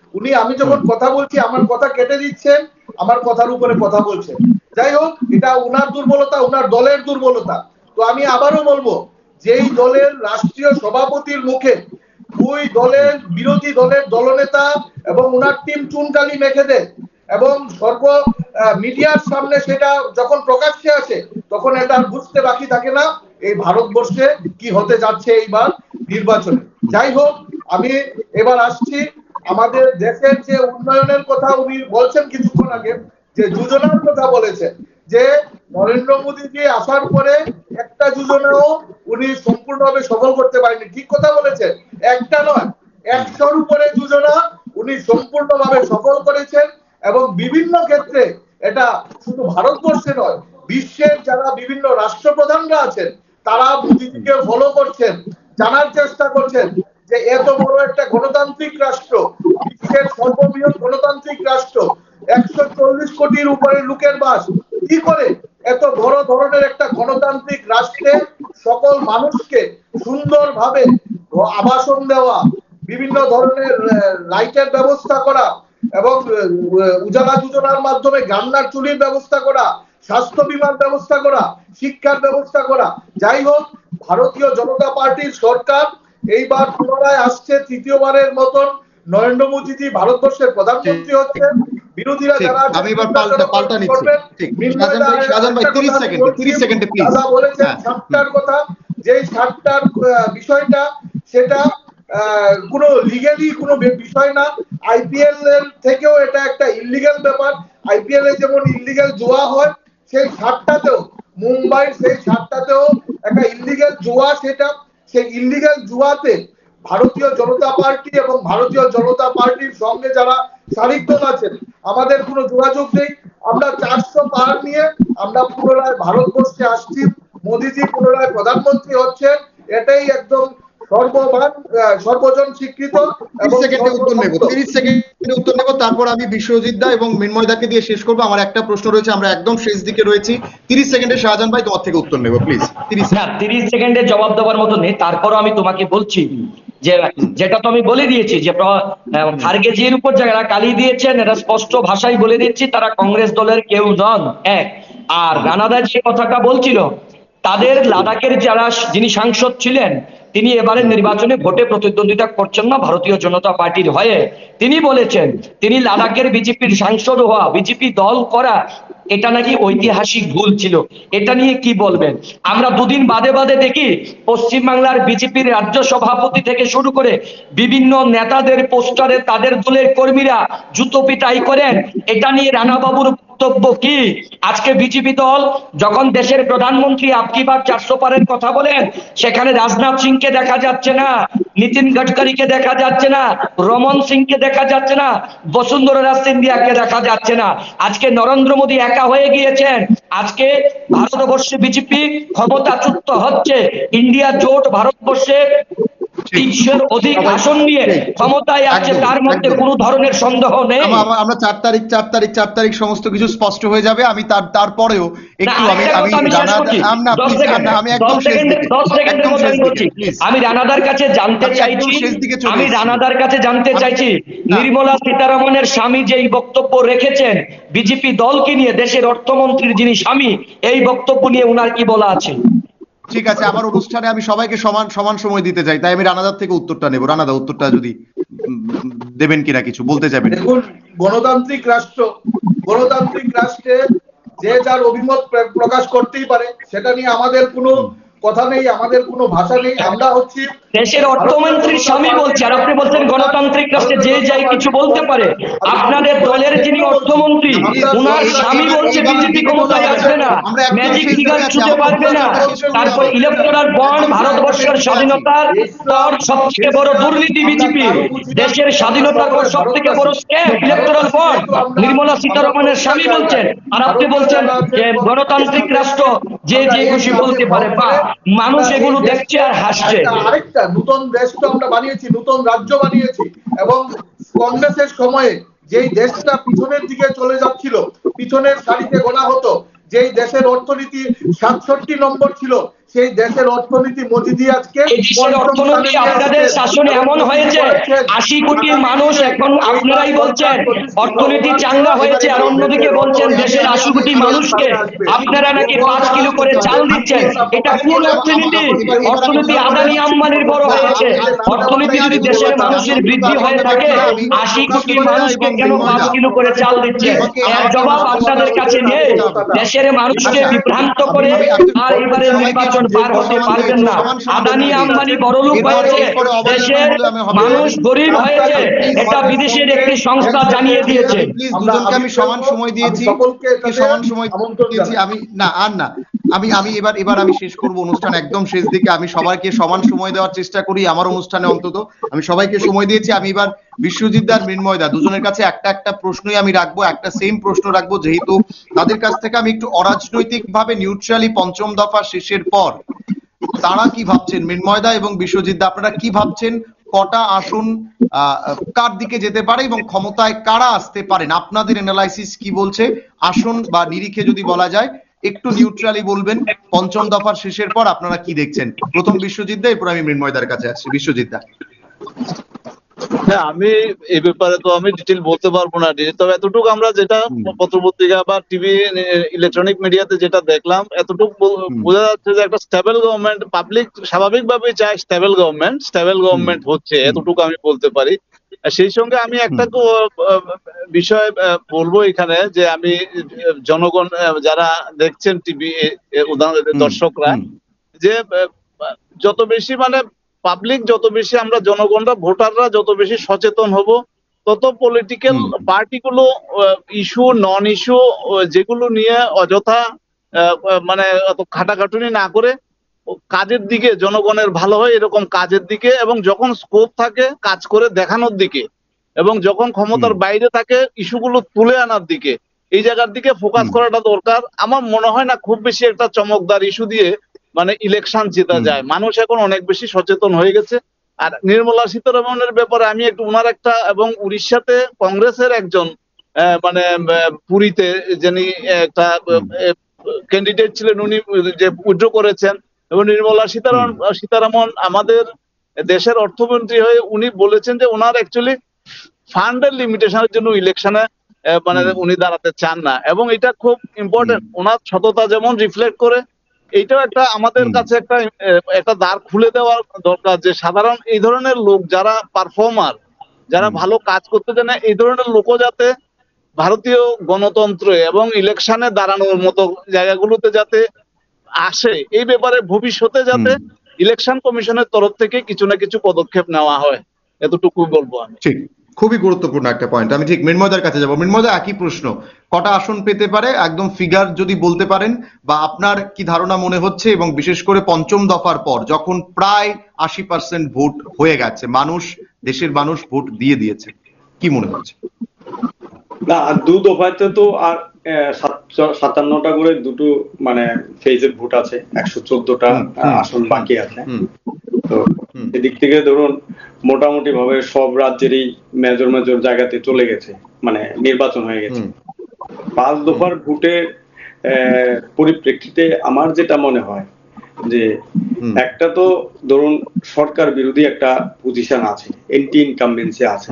উনি আমি যখন কথা বলছি আমার কথা কেটে দিচ্ছেন, আমার কথার উপরে কথা বলছেন। যাই হোক, এটা উনার দুর্বলতা, উনার দলের দুর্বলতা। তো আমি আবারও বলবো, যেই দলের রাষ্ট্রীয় সভাপতির মুখে দুই দলের বিরোধী দলের দলনেতা এবং উনার টিম চুনকালি মেখে দেয় এবং সর্ব মিডিয়ার সামনে সেটা যখন প্রকাশ্যে আসে, তখন এটা বুঝতে বাকি থাকে না এই ভারতবর্ষে কি হতে যাচ্ছে এইবার নির্বাচনে। যাই হোক, আমি এবার আসছি আমাদের দেশের যে উন্নয়নের কথা উনি বলছেন কিছুক্ষণ আগে, যে যোজনার কথা বলেছেন, যে নরেন্দ্র মোদীজি আসার পরে একটা যোজনাও উনি সম্পূর্ণভাবে সফল করতে পারেনি। ঠিক কথা বলেছেন, একটা নয় একশোর উপরে যোজনা উনি সম্পূর্ণভাবে সফল করেছেন এবং বিভিন্ন ক্ষেত্রে, এটা শুধু ভারতবর্ষে নয়, বিশ্বের যারা বিভিন্ন রাষ্ট্রপ্রধানরা আছেন তারা মোদীজিকে ফলো করছেন, জানার চেষ্টা করছেন যে এত বড় একটা গণতান্ত্রিক রাষ্ট্র, বিশ্বের সর্ববৃহৎ গণতান্ত্রিক রাষ্ট্র, একশো চল্লিশ কোটির উপরে লোকের বাস, কি করে এত বড় ধরনের একটা গণতান্ত্রিক রাষ্ট্রে সকল মানুষকে সুন্দরভাবে আবাসন দেওয়া, বিভিন্ন ধরনের লাইটের ব্যবস্থা করা এবং উজালা যোজনার মাধ্যমে গান্নার চুলির ব্যবস্থা করা, স্বাস্থ্য বীমার ব্যবস্থা করা, শিক্ষার ব্যবস্থা করা। যাই হোক, ভারতীয় জনতা পার্টির সরকার এইবার পুনরায় আসছে, তৃতীয়বারের মতন নরেন্দ্র মোদীজি ভারতবর্ষের প্রধানমন্ত্রী হচ্ছেন। বিরোধীরা যারা আমি এবার পাল্টা পাল্টা নিচ্ছি, ঠিক শাহজাহান ভাই, শাহজাহান ভাই তিরিশ সেকেন্ডে তিরিশ সেকেন্ডে প্লিজ। দাদা বলেছেন সাতটার কথা, যেই সাতটার বিষয়টা সেটা কোনো লিগ্যালি কোনো বিষয় না, আইপিএল এর থেকেও এটা একটা ইলিগ্যাল ব্যাপার। আইপিএল এ যেমন ইলিগ্যাল জুয়া হয়, সেই সাতটাতেও মুম্বাইয়ের সেই সাতটাতেও একটা ইলিগ্যাল জুয়া, সেটা সেই ইলিগ্যাল জুয়াতে ভারতীয় জনতা পার্টি এবং ভারতীয় জনতা পার্টির সঙ্গে যারা শারিক দল আছেন আমাদের কোনো যোগাযোগ নেই। আমরা চারশো পার নিয়ে আমরা পুনরায় ভারতবর্ষে আসছি, মোদীজি পুনরায় প্রধানমন্ত্রী হচ্ছেন, এটাই একদম সর্বমান সর্বজন স্বীকৃত। তিরিশ সেকেন্ডে উত্তর নেব, তিরিশ সেকেন্ডে উত্তর নেব, তারপর আমি বিশ্বজিৎ দা এবং মৃন্ময় দাকে দিয়ে শেষ করবো। আমার একটা প্রশ্ন রয়েছে, আমরা একদম শেষ দিকে রয়েছি। তিরিশ সেকেন্ডে শাহজাহান ভাই তোমার থেকে উত্তর নেব প্লিজ। তিরিশ না, তিরিশ সেকেন্ডে জবাব দেওয়ার মতো নেই, তারপরও আমি তোমাকে বলছি যে যেটা তো আমি বলে দিয়েছি যে খারগেজির উপর যারা গালি দিয়েছেন এরা স্পষ্ট ভাষায় বলে দিচ্ছি তারা কংগ্রেস দলের কেউ নন, এক। আর রানাদা যে কথাটা বলছিল, তাদের লাদাখের যারা যিনি সাংসদ ছিলেন তিনি এবারে নির্বাচনে ভোটে প্রতিদ্বন্দ্বিতা করছেন না ভারতীয় জনতা পার্টির হয়ে। তিনি বলেছেন তিনি লাদাখের বিজেপির সাংসদ হওয়া, বিজেপি দল করা, এটা নাকি ঐতিহাসিক ভুল ছিল। এটা নিয়ে কি বলবেন? আমরা দুদিন বাদে বাদে দেখি পশ্চিমবাংলার বিজেপির রাজ্য সভাপতি থেকে শুরু করে বিভিন্ন নেতাদের পোস্টারে তাদের দলের কর্মীরা জুতো পিটাই করেন। এটা নিয়ে রানাবাবুর বক্তব্য কি? আজকে বিজেপি দল যখন দেশের প্রধানমন্ত্রী আপকি বার চারশো পারের কথা বলেন, সেখানে রাজনাথ সিংকে দেখা যাচ্ছে না, নীতিন গডকারিকে দেখা যাচ্ছে না, রমন সিংকে দেখা যাচ্ছে না, বসুন্ধরা রাজ সিন্ধিয়াকে দেখা যাচ্ছে না। আজকে নরেন্দ্র মোদী একা হয়ে গিয়েছেন। আজকে ভারতবর্ষে বিজেপি ক্ষমতাচ্যুত হচ্ছে। ইন্ডিয়া জোট ভারতবর্ষে তিনশোর অধিক আসন নিয়ে ক্ষমতায় আছে, তার মধ্যে কোনো ধরনের সন্দেহ নেই। আমরা চার তারিখ চার তারিখ চার তারিখ সমস্ত কিছু স্পষ্ট হয়ে যাবে। আমি তার তারপরেও একটু আমি আমি আমি একদম শেষ দিকে একদম শেষ দিকে আমি রানাদার কাছে জানতে চাইছি আমি রানাদার কাছে জানতে চাইছি নির্মলা সীতারামনের স্বামী যে বক্তব্য রেখেছেন বিজেপি দলকে নিয়ে, দেশের অর্থমন্ত্রীর যিনি স্বামী, এই বক্তব্য নিয়ে উনার কি বলা আছে? ঠিক আছে, আমার অনুষ্ঠানে আমি সবাইকে সমান সমান সময় দিতে চাই, তাই আমি রানাদার থেকে উত্তরটা নেব। রানাদা, উত্তরটা যদি দেবেন কিনা কিছু বলতে যাবেন। দেখুন, গণতান্ত্রিক রাষ্ট্র, গণতান্ত্রিক রাষ্ট্রে যে যার অভিমত প্রকাশ করতেই পারে, সেটা নিয়ে আমাদের কোনো কথা নেই, আমাদের কোনো ভাষা নেই। আমরা হচ্ছি দেশের অর্থমন্ত্রীর স্বামী বলছে, আর আপনি বলছেন গণতান্ত্রিক রাষ্ট্রে যে যাই কিছু বলতে পারে। আপনাদের দলের যিনি অর্থমন্ত্রী উনার স্বামী বলছে বিজেপি ক্ষমতায় আসবে না, ম্যাজিক ফিগার ছুঁতে পারবে না। তারপর ইলেকট্রাল বন্ড, ভারতবর্ষের স্বাধীনতার পর সবথেকে বড় দুর্নীতি বিজেপি, দেশের স্বাধীনতার পর সব থেকে বড় স্ক্যাম ইলেকট্রাল বন্ড, নির্মলা সীতারামনের স্বামী বলছেন, আর আপনি বলছেন যে গণতান্ত্রিক রাষ্ট্র যে যে খুশি বলতে পারে। বা মানুষ এগুলো দেখছে আর হাসছে। আরেকটা নতুন দেশটা আমরা বানিয়েছি, নতুন রাজ্য বানিয়েছি, এবং কংগ্রেসের সময়ে যেই দেশটা পিছনের দিকে চলে যাচ্ছিল, পিছনের সারিতে গোনা হতো, যেই দেশের অর্থনীতি সাতষট্টি নম্বর ছিল, সেই দেশের অর্থনীতি মোদি জি আজকে এই দেশের অর্থনীতি আপনাদের শাসনে এমন হয়েছে, আশি কোটি মানুষ এখন আপনারাই বলছেন অর্থনীতি চাঙ্গা হয়েছে, আর অন্যদিকে বলছেন দেশের আশি কোটি মানুষকে আপনারা নাকি পাঁচ কিলো করে চাল দিচ্ছেন। এটা কোন অর্থনীতি? অর্থনীতি আদানি আম্বানির বড় হয়েছে। অর্থনীতি যদি দেশের মানুষের বৃদ্ধি হয়ে থাকে, আশি কোটি মানুষকে কেন পাঁচ কিলো করে চাল দিচ্ছে? এর জবাব আপনাদের কাছে নেই। দেশের মানুষকে বিভ্রান্ত করে আর এবারে নির্বাচন পার হতে পারবেন না। আদানি আম্বানি বড়লোক হয়েছে, দেশের মানুষ গরিব হয়েছে, এটা বিদেশের একটি সংস্থা জানিয়ে দিয়েছে। দুজনকে আমি সমান সময় দিয়েছি, সমান সময় দিয়েছি আমি না আর না আমি আমি এবার এবার আমি শেষ করব অনুষ্ঠান একদম শেষ দিকে। আমি সবাইকে সমান সময় দেওয়ার চেষ্টা করি, আমার অনুষ্ঠানে অন্তত আমি সবাইকে সময় দিয়েছি। আমি এবার বিশ্বজিৎ দা আর মৃন্ময় দা দুজনের কাছে একটা একটা প্রশ্নই আমি রাখবো, একটা সেম প্রশ্ন রাখবো, যেহেতু তাদের কাছ থেকে আমি একটু অরাজনৈতিক ভাবে নিউট্রালি পঞ্চম দফা শেষের পর তারা কি ভাবছেন, মৃন্ময় দা এবং বিশ্বজিৎ দা আপনারা কি ভাবছেন, কটা আসন কার দিকে যেতে পারে এবং ক্ষমতায় কারা আসতে পারেন? আপনাদের অ্যানালাইসিস কি বলছে? আসন বা নিরিখে যদি বলা যায় একটু নিউট্রালি বলবেন, পঞ্চম দফার শেষের পর আপনারা কি দেখছেন? প্রথম বিশ্বজিৎ দা, এরপর আমি মৃন্ময় দার কাছে আসছি। বিশ্বজিৎ দা। হ্যাঁ, আমি এই ব্যাপারে তো আমি ডিটেল বলতে পারবো না, তবে এতটুকু আমরা যেটা পত্রপত্রিকা বা টিভি ইলেকট্রনিক মিডিয়াতে যেটা দেখলাম, এতটুকু বোঝা যাচ্ছে যে একটা স্টেবল গভর্নমেন্ট, পাবলিক স্বাভাবিকভাবেই চায় স্টেবল গভর্নমেন্ট, স্টেবল গভর্নমেন্ট হচ্ছে, এতটুকু আমি বলতে পারি। সেই সঙ্গে আমি একটা বিষয় বলবো এখানে, যে আমি জনগণ যারা দেখছেন টিভি দর্শকরা, যে যত বেশি মানে পাবলিক যত বেশি, আমরা জনগণরা ভোটাররা যত বেশি সচেতন হব, তত পলিটিক্যাল পার্টিগুলো ইস্যু নন ইস্যু যেগুলো নিয়ে অযথা মানে অত খাটাখাটুনি না করে কাজের দিকে, জনগণের ভালো হয় এরকম কাজের দিকে, এবং যখন স্কোপ থাকে কাজ করে দেখানোর দিকে, এবং যখন ক্ষমতার বাইরে থাকে ইস্যুগুলো তুলে আনার দিকে, এই জায়গার দিকে ফোকাস করাটা দরকার। আমার মনে হয় না খুব বেশি একটা চমকদার ইস্যু দিয়ে মানে ইলেকশন জেতা যায়। মানুষ এখন অনেক বেশি সচেতন হয়ে গেছে। আর নির্মলা সীতারামনের ব্যাপারে আমি একটু ওনার একটা, এবং উড়িষ্যাতে কংগ্রেসের একজন মানে পুরীতে যিনি একটা ক্যান্ডিডেট ছিলেন, উনি যে উইথড্র করেছেন, এবং নির্মলা সীতারামন সীতারামন আমাদের দেশের অর্থমন্ত্রী হয়ে উনি বলেছেন যে ওনার অ্যাকচুয়ালি ফান্ডের লিমিটেশনের জন্য ইলেকশনে মানে উনি দাঁড়াতে চান না, এবং এটা খুব ইম্পর্টেন্ট। ওনার সততা যেমন রিফ্লেক্ট করে, এইটাও একটা আমাদের কাছে একটা একটা দ্বার খুলে দেওয়ার দরকার, যে সাধারণ এই ধরনের লোক যারা পারফর্মার, যারা ভালো কাজ করতে জানে, এই ধরনের লোকও যাতে ভারতীয় গণতন্ত্রে এবং ইলেকশনে দাঁড়ানোর মতো জায়গাগুলোতে যাতে আসে, এই ব্যাপারে ভবিষ্যতে যাতে ইলেকশন কমিশনের তরফ থেকে কিছু না কিছু পদক্ষেপ নেওয়া হয়, এতটুকু বলবো আমি। ঠিক, খুবই গুরুত্বপূর্ণ একটা পয়েন্ট। আমি ঠিক মৃন্ময়দার কাছে যাবো। মৃন্ময়দা, একই প্রশ্ন, কটা আসন পেতে পারে একদম ফিগার যদি বলতে পারেন, বা আপনার কি ধারণা মনে হচ্ছে, এবং বিশেষ করে পঞ্চম দফার পর যখন প্রায় আশি পার্সেন্ট ভোট হয়ে গেছে, মানুষ, দেশের মানুষ ভোট দিয়ে দিয়েছে, কি মনে হচ্ছে? না, দু দফাতে তো আর সাতান্নটা করে দুটো মানে ফেজের ভোট আছে, একশো চোদ্দটা আসন বাকি আছে। তো এদিক থেকে ধরুন মোটামুটি ভাবে সব রাজ্যেরই মেজর মেজর জায়গাতে চলে গেছে, মানে নির্বাচন হয়ে গেছে। পাঁচ দফার ভোটের পরিপ্রেক্ষিতে আমার যেটা মনে হয় যে একটা তো ধরুন সরকার বিরোধী একটা পজিশন আছে, এন্টি ইনকামবেন্সি আছে।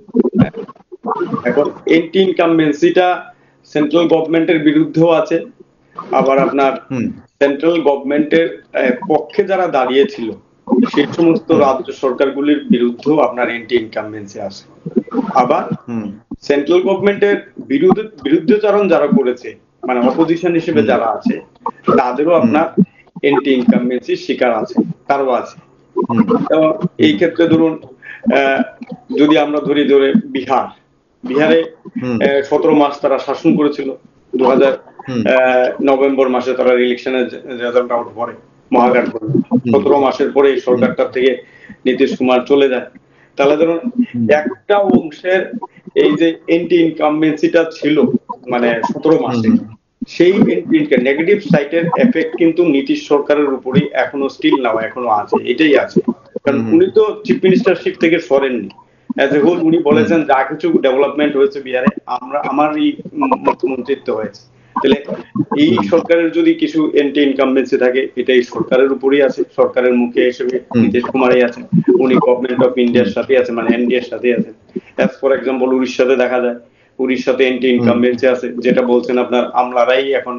এখন এন্টি ইনকামবেন্সিটা সেন্ট্রাল গভর্নমেন্টের বিরুদ্ধেও আছে, আবার আপনার সেন্ট্রাল গভর্নমেন্টের পক্ষে যারা দাঁড়িয়েছিল সেই সমস্ত রাজ্য সরকারগুলির বিরুদ্ধেও আপনার এন্টি ইনকামবেন্সি আছে। আবার সেন্ট্রাল গভর্নমেন্টের বিরুদ্ধে বিরুদ্ধচারণ যারা করেছে, মানে অপোজিশন হিসেবে যারা আছে, তাদেরও আপনার এন্টি ইনকামবেন্সির শিকার আছে, তারও আছে। এবং এই ক্ষেত্রে ধরুন যদি আমরা ধরি ধরে বিহার, বিহারে সতেরো মাস তারা শাসন করেছিল, দু হাজার নভেম্বর মাসে তারা ইলেকশনের রেজাল্ট আউট করে মহাগঠবন্ধন, সতেরো মাসের পরে এই সরকারটা থেকে নীতিশ কুমার চলে যায়। তাহলে ধরুন একটা অংশের এই যে এন্টি ইনকামবেন্সিটা ছিল মানে সতেরো মাসে, সেই নেগেটিভ সাইডের এফেক্ট কিন্তু নীতিশ সরকারের উপরেই এখনো স্টিল নাও এখনো আছে, এটাই আছে। কারণ উনি তো চিফ মিনিস্টারশিপ থেকে সরেননি, অ্যাজ এ হোল উনি বলেছেন যা কিছু ডেভেলপমেন্ট হয়েছে বিহারে আমরা আমারই মুখ্যমন্ত্রিত্ব হয়েছে। তাহলে এই সরকারের যদি কিছু এন্টি ইনকামবেন্সি থাকে, এটা এই সরকারের উপরই আছে। সরকারের মুখে হিসেবে নীতিশ কুমারই আছেন, উনি গভর্নমেন্ট অফ ইন্ডিয়ার সাথে আছে, মানে এনডিএর সাথে আছেন। অ্যাজ ফর এক্সাম্পল উড়িষ্যাতে দেখা যায়, উড়িষ্যাতে এন্টি ইনকামবেন্সি আছে, যেটা বলছেন আপনার আমলারাই এখন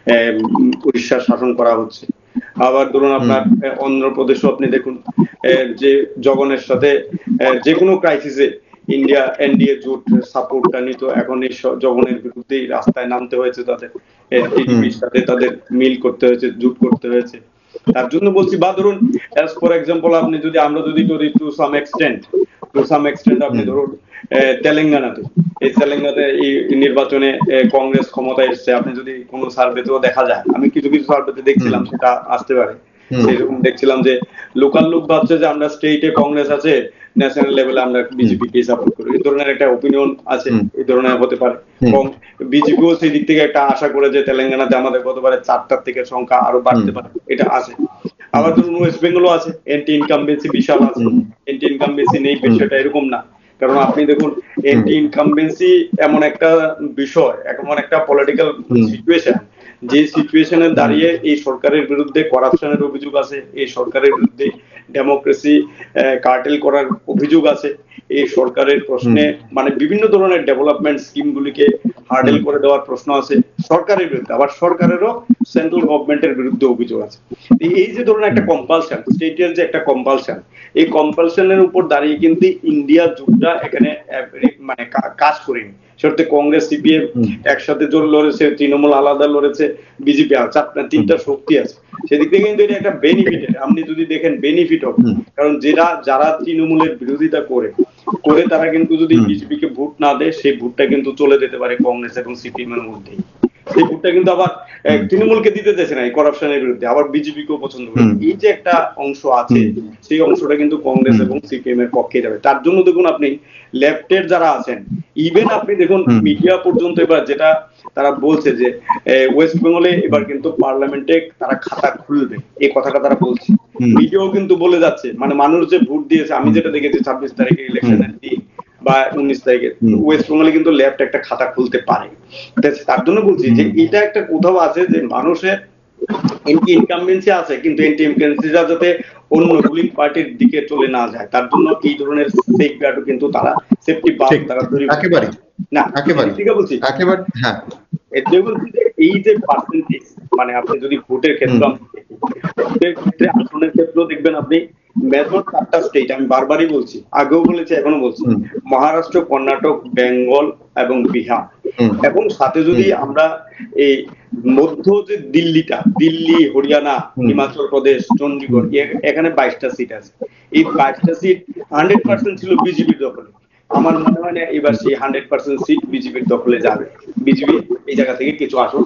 উড়িষ্যার শাসন করা হচ্ছে। আবার ধরুন আপনার অন্ধ্রপ্রদেশও আপনি দেখুন, যে জগনের সাথে যে কোনো ক্রাইসিসে ইন্ডিয়া এনডিএ জোট সাপোর্টটা নিত, এখন এই জগনের বিরুদ্ধেই রাস্তায় নামতে হয়েছে তাদের, টিডিপির সাথে তাদের মিল করতে হয়েছে, জোট করতে হয়েছে। তার জন্য বলছি, বা ধরুন অ্যাজ ফর এক্সাম্পল আপনি যদি আমরা যদি ধরি to some extent to some extent আপনি ধরুন তেলেঙ্গানাতে, এই তেলেঙ্গানাতে এই নির্বাচনে কংগ্রেস ক্ষমতায় এসছে, আপনি যদি কোনো সার্ভেতেও দেখা যায়, আমি কিছু কিছু সার্ভেতে দেখছিলাম, সেটা আসতে পারে, সেরকম দেখছিলাম যে লোকাল লোক ভাবছে যে আমরা স্টেটে কংগ্রেস আছে, ন্যাশনাল লেভেলে আমরা বিজেপি কে সাপোর্ট করি, এই ধরনের একটা ওপিনিয়ন আছে, এই ধরনের হতে পারে। এবং বিজেপিও সেই দিক থেকে একটা আশা করে যে তেলেঙ্গানাতে আমাদের গতবারে চারটার থেকে সংখ্যা আরো বাড়তে পারে, এটা আছে। আবার ধরুন ওয়েস্ট বেঙ্গলও আছে, এন্টি ইনকামবেন্সি বিশাল আছে, এন্টি ইনকামবেন্সি নেই বিষয়টা এরকম না। কারণ আপনি দেখুন এন্টি ইনকামবেন্সি এমন একটা বিষয়, এমন একটা পলিটিক্যাল সিচুয়েশন, যে সিচুয়েশনে দাঁড়িয়ে এই সরকারের বিরুদ্ধে করাপশনের অভিযোগ আছে, এই সরকারের বিরুদ্ধে ডেমোক্রেসি কার্টেল করার অভিযোগ আছে, এই সরকারের প্রশ্নে মানে বিভিন্ন ধরনের ডেভেলপমেন্ট স্কিমগুলিকে হার্ডেল করে দেওয়ার প্রশ্ন আছে সরকারের বিরুদ্ধে, আবার সরকারেরও সেন্ট্রাল গভর্নমেন্টের বিরুদ্ধে অভিযোগ আছে। এই যে ধরুন একটা কম্পালশন, স্টেটের যে একটা কম্পালশন, এই কম্পালশনের উপর দাঁড়িয়ে কিন্তু ইন্ডিয়া জোটটা এখানে মানে কাজ করেনি। সত্যি কংগ্রেস সিপিএম একসাথে জোর লড়েছে, তৃণমূল আলাদা লড়েছে, বিজেপি চারটা তিনটা শক্তি আছে, সেদিক থেকে কিন্তু এটা একটা বেনিফিট। আপনি যদি দেখেন বেনিফিট হবে, কারণ যারা যারা তৃণমূলের বিরোধিতা করে করে তারা কিন্তু যদি বিজেপিকে ভোট না দেয়, সেই ভোটটা কিন্তু চলে যেতে পারে কংগ্রেস এবং সিপিএম এর মধ্যেই। সেই ভোটটা কিন্তু আবার তৃণমূলকে দিতে চাইছে না এই করাপশনের বিরুদ্ধে, আবার বিজেপিকেও পছন্দ করে। এই যে একটা অংশ আছে, সেই অংশটা কিন্তু কংগ্রেস এবং সিপিএম এর পক্ষে যাবে। তার জন্য দেখুন আপনি লেফটের যারা আছেন, ইভেন আপনি দেখুন মিডিয়া পর্যন্ত এবার যেটা তারা বলছে যে ওয়েস্ট বেঙ্গলে এবার কিন্তু পার্লামেন্টে তারা খাতা খুলবে, এই কথাটা তারা বলছে। মিডিয়াও কিন্তু বলে যাচ্ছে, মানে মানুষ যে ভোট দিয়েছে, আমি যেটা দেখেছি ছাব্বিশ তারিখে ইলেকশনের দিন বা উনিশ তারিখে ওয়েস্ট বেঙ্গলে কিন্তু লেফট একটা খাতা খুলতে পারে। তার জন্য বলছি যে এটা একটা কোথাও আছে যে মানুষের এন্টি ইনকামবেন্সি আছে, কিন্তু এন্টি ইনকামবেন্সিটা যাতে অন্য রুলিং পার্টির দিকে চলে না যায়, তার জন্য এই ধরনের সেফগার্ডও কিন্তু তারা সেফটি বাল্ব তারা তৈরি করে। একেবারে না একেবারে ঠিক আছে বলছি, একেবারে হ্যাঁ, এতে বলছি যে এই যে পার্সেন্টেজ, মানে আপনি যদি ভোটের ক্ষেত্রে ভোটের ক্ষেত্রে আসনের ক্ষেত্রেও দেখবেন আপনি মেজর চারটা স্টেট, আমি বারবারই বলছি, আগেও বলেছি এখনো বলছি, মহারাষ্ট্র, কর্ণাটক, বেঙ্গল এবং বিহার, এবং সাথে যদি আমরা এই মধ্য যে দিল্লিটা, দিল্লি, হরিয়ানা, হিমাচল প্রদেশ, চন্ডীগড়, এখানে বাইশটা সিট আছে। এই বাইশটা সিট হান্ড্রেড পার্সেন্ট ছিল বিজেপির দখলে। আমার মনে হয় না এবার সেই হান্ড্রেড পার্সেন্ট সিট বিজেপির দখলে যাবে। বিজেপি এই জায়গা থেকে কিছু আসন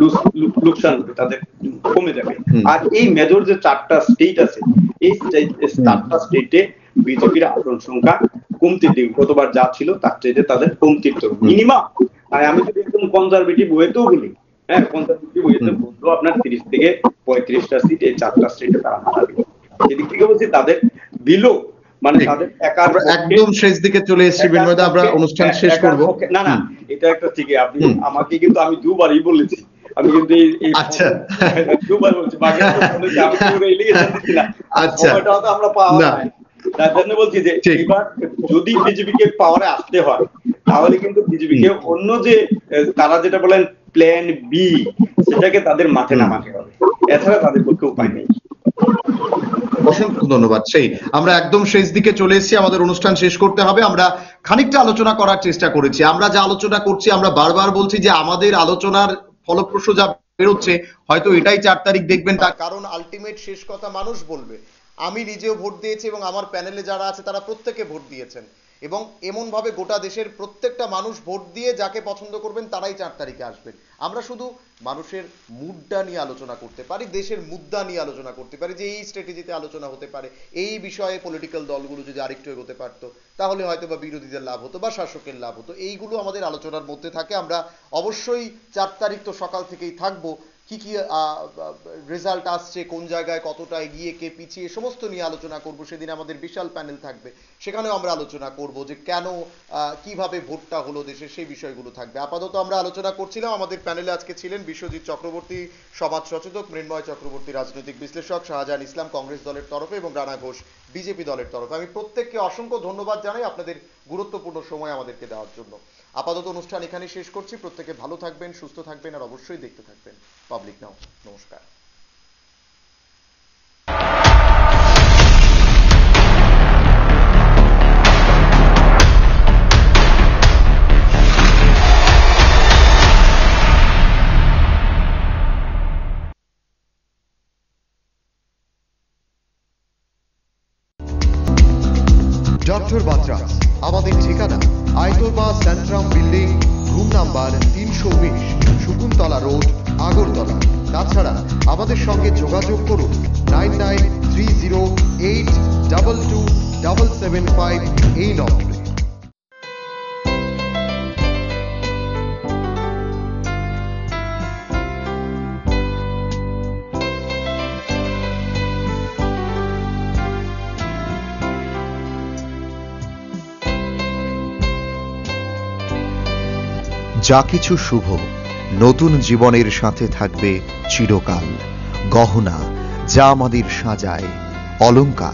লোকসান তাদের কমে যাবে। আর এই মেজর যে চারটা স্টেট আছে, এই চারটা স্টেটে বিজেপির আসন সংখ্যা কমতে দিন, গতবার যা ছিল তার চাইতে তাদের কমতির তো মিনিমাম, আমি যদি একদম কনজারভেটিভ ওয়েতেও বলি, হ্যাঁ কনজারভেটিভ ওয়েতে বললো আপনার তিরিশ থেকে পঁয়ত্রিশটা সিট এই চারটা স্টেটে তারা হারাবে। সেদিক থেকে বলছি তাদের বিলো, মানে তাদের একার একদম শেষ দিকে চলে এসেছি বিনয়দা, আমরা অনুষ্ঠান শেষ করব। না না এটা একটা ঠিক, আপনি আমাকে কিন্তু আমি দুবারই বলেছি, আমি কিন্তু এই আচ্ছা দুবার বলছি, বাকি আমি পুরো এলিগেশন দিচ্ছি না, আচ্ছা ওটা তো আমরা পাওয়া যায়। তার জন্য বলছি যে এবার যদি বিজেপিকে পাওয়ারে আসতে হয়, তাহলে কিন্তু বিজেপিকে অন্য যে তারা যেটা বলেন প্ল্যান বি, সেটাকে তাদের মাঠে নামাতে হবে, এছাড়া তাদের পক্ষে উপায় নেই। অসংখ্য ধন্যবাদ। সেই আমরা একদম শেষ দিকে চলে এসেছি, আমাদের অনুষ্ঠান শেষ করতে হবে। আমরা খানিকটা আলোচনা করার চেষ্টা করেছি। আমরা যা আলোচনা করছি, আমরা বারবার বলছি যে আমাদের আলোচনার ফলপ্রসূ যা বেরোচ্ছে, হয়তো এটাই চার তারিখ দেখবেন, তার কারণ আলটিমেট শেষ কথা মানুষ বলবে। আমি নিজেও ভোট দিয়েছি এবং আমার প্যানেলে যারা আছে তারা প্রত্যেকে ভোট দিয়েছেন, এবং এমন ভাবে গোটা দেশের প্রত্যেকটা মানুষ ভোট দিয়ে যাকে পছন্দ করবেন তারাই চার তারিখে আসবেন। আমরা শুধু মানুষের মুডটা নিয়ে আলোচনা করতে পারি, দেশের মুদ্রা নিয়ে আলোচনা করতে পারি, যে এই স্ট্র্যাটেজিতে আলোচনা হতে পারে, এই বিষয়ে পলিটিক্যাল দলগুলো যদি আরেকটু এগোতে পারতো তাহলে হয়তো বা বিরোধীদের লাভ হতো বা শাসকের লাভ হতো। এইগুলো আমাদের আলোচনার মধ্যে থাকে। আমরা অবশ্যই চার তারিখ তো সকাল থেকেই থাকবো, কি কি রেজাল্ট আসছে, কোন জায়গায় কতটা এগিয়ে কে পিছিয়ে, সমস্ত নিয়ে আলোচনা করব। সেদিন আমাদের বিশাল প্যানেল থাকবে, সেখানেও আমরা আলোচনা করব যে কেন কিভাবে ভোটটা হলো দেশে, সেই বিষয়গুলো থাকবে। আপাতত আমরা আলোচনা করছিলাম, আমাদের প্যানেলে আজকে ছিলেন বিশ্বজিৎ চক্রবর্তী, সমাজ সচেতক, মৃন্ময় চক্রবর্তী, রাজনৈতিক বিশ্লেষক, শাহজাহান ইসলাম কংগ্রেস দলের তরফে এবং রানা ঘোষ বিজেপি দলের তরফে। আমি প্রত্যেককে অসংখ্য ধন্যবাদ জানাই আপনাদের গুরুত্বপূর্ণ সময় আমাদেরকে দেওয়ার জন্য। আপাতত অনুষ্ঠান এখানে শেষ করছি। প্রত্যেকে ভালো থাকবেন, সুস্থ থাকবেন, আর অবশ্যই দেখতে থাকবেন পাবলিক নাও। নমস্কার। ডক্টর বাতরাস, আমাদের ঠিকানা আইতোরবা সেন্ট্রাম বিল্ডিং, রুম নাম্বার তিনশো উনিশ, শকুন্তলা রোড, আগরতলা। তাছাড়া আমাদের সঙ্গে যোগাযোগ করুন nine nine three zero eight double two double seven five এই নম্বরে। যা কিছু শুভ নতুন জীবনের সাথে থাকবে চিরকাল। গহনা যা আমাদের সাজায়, অলংকার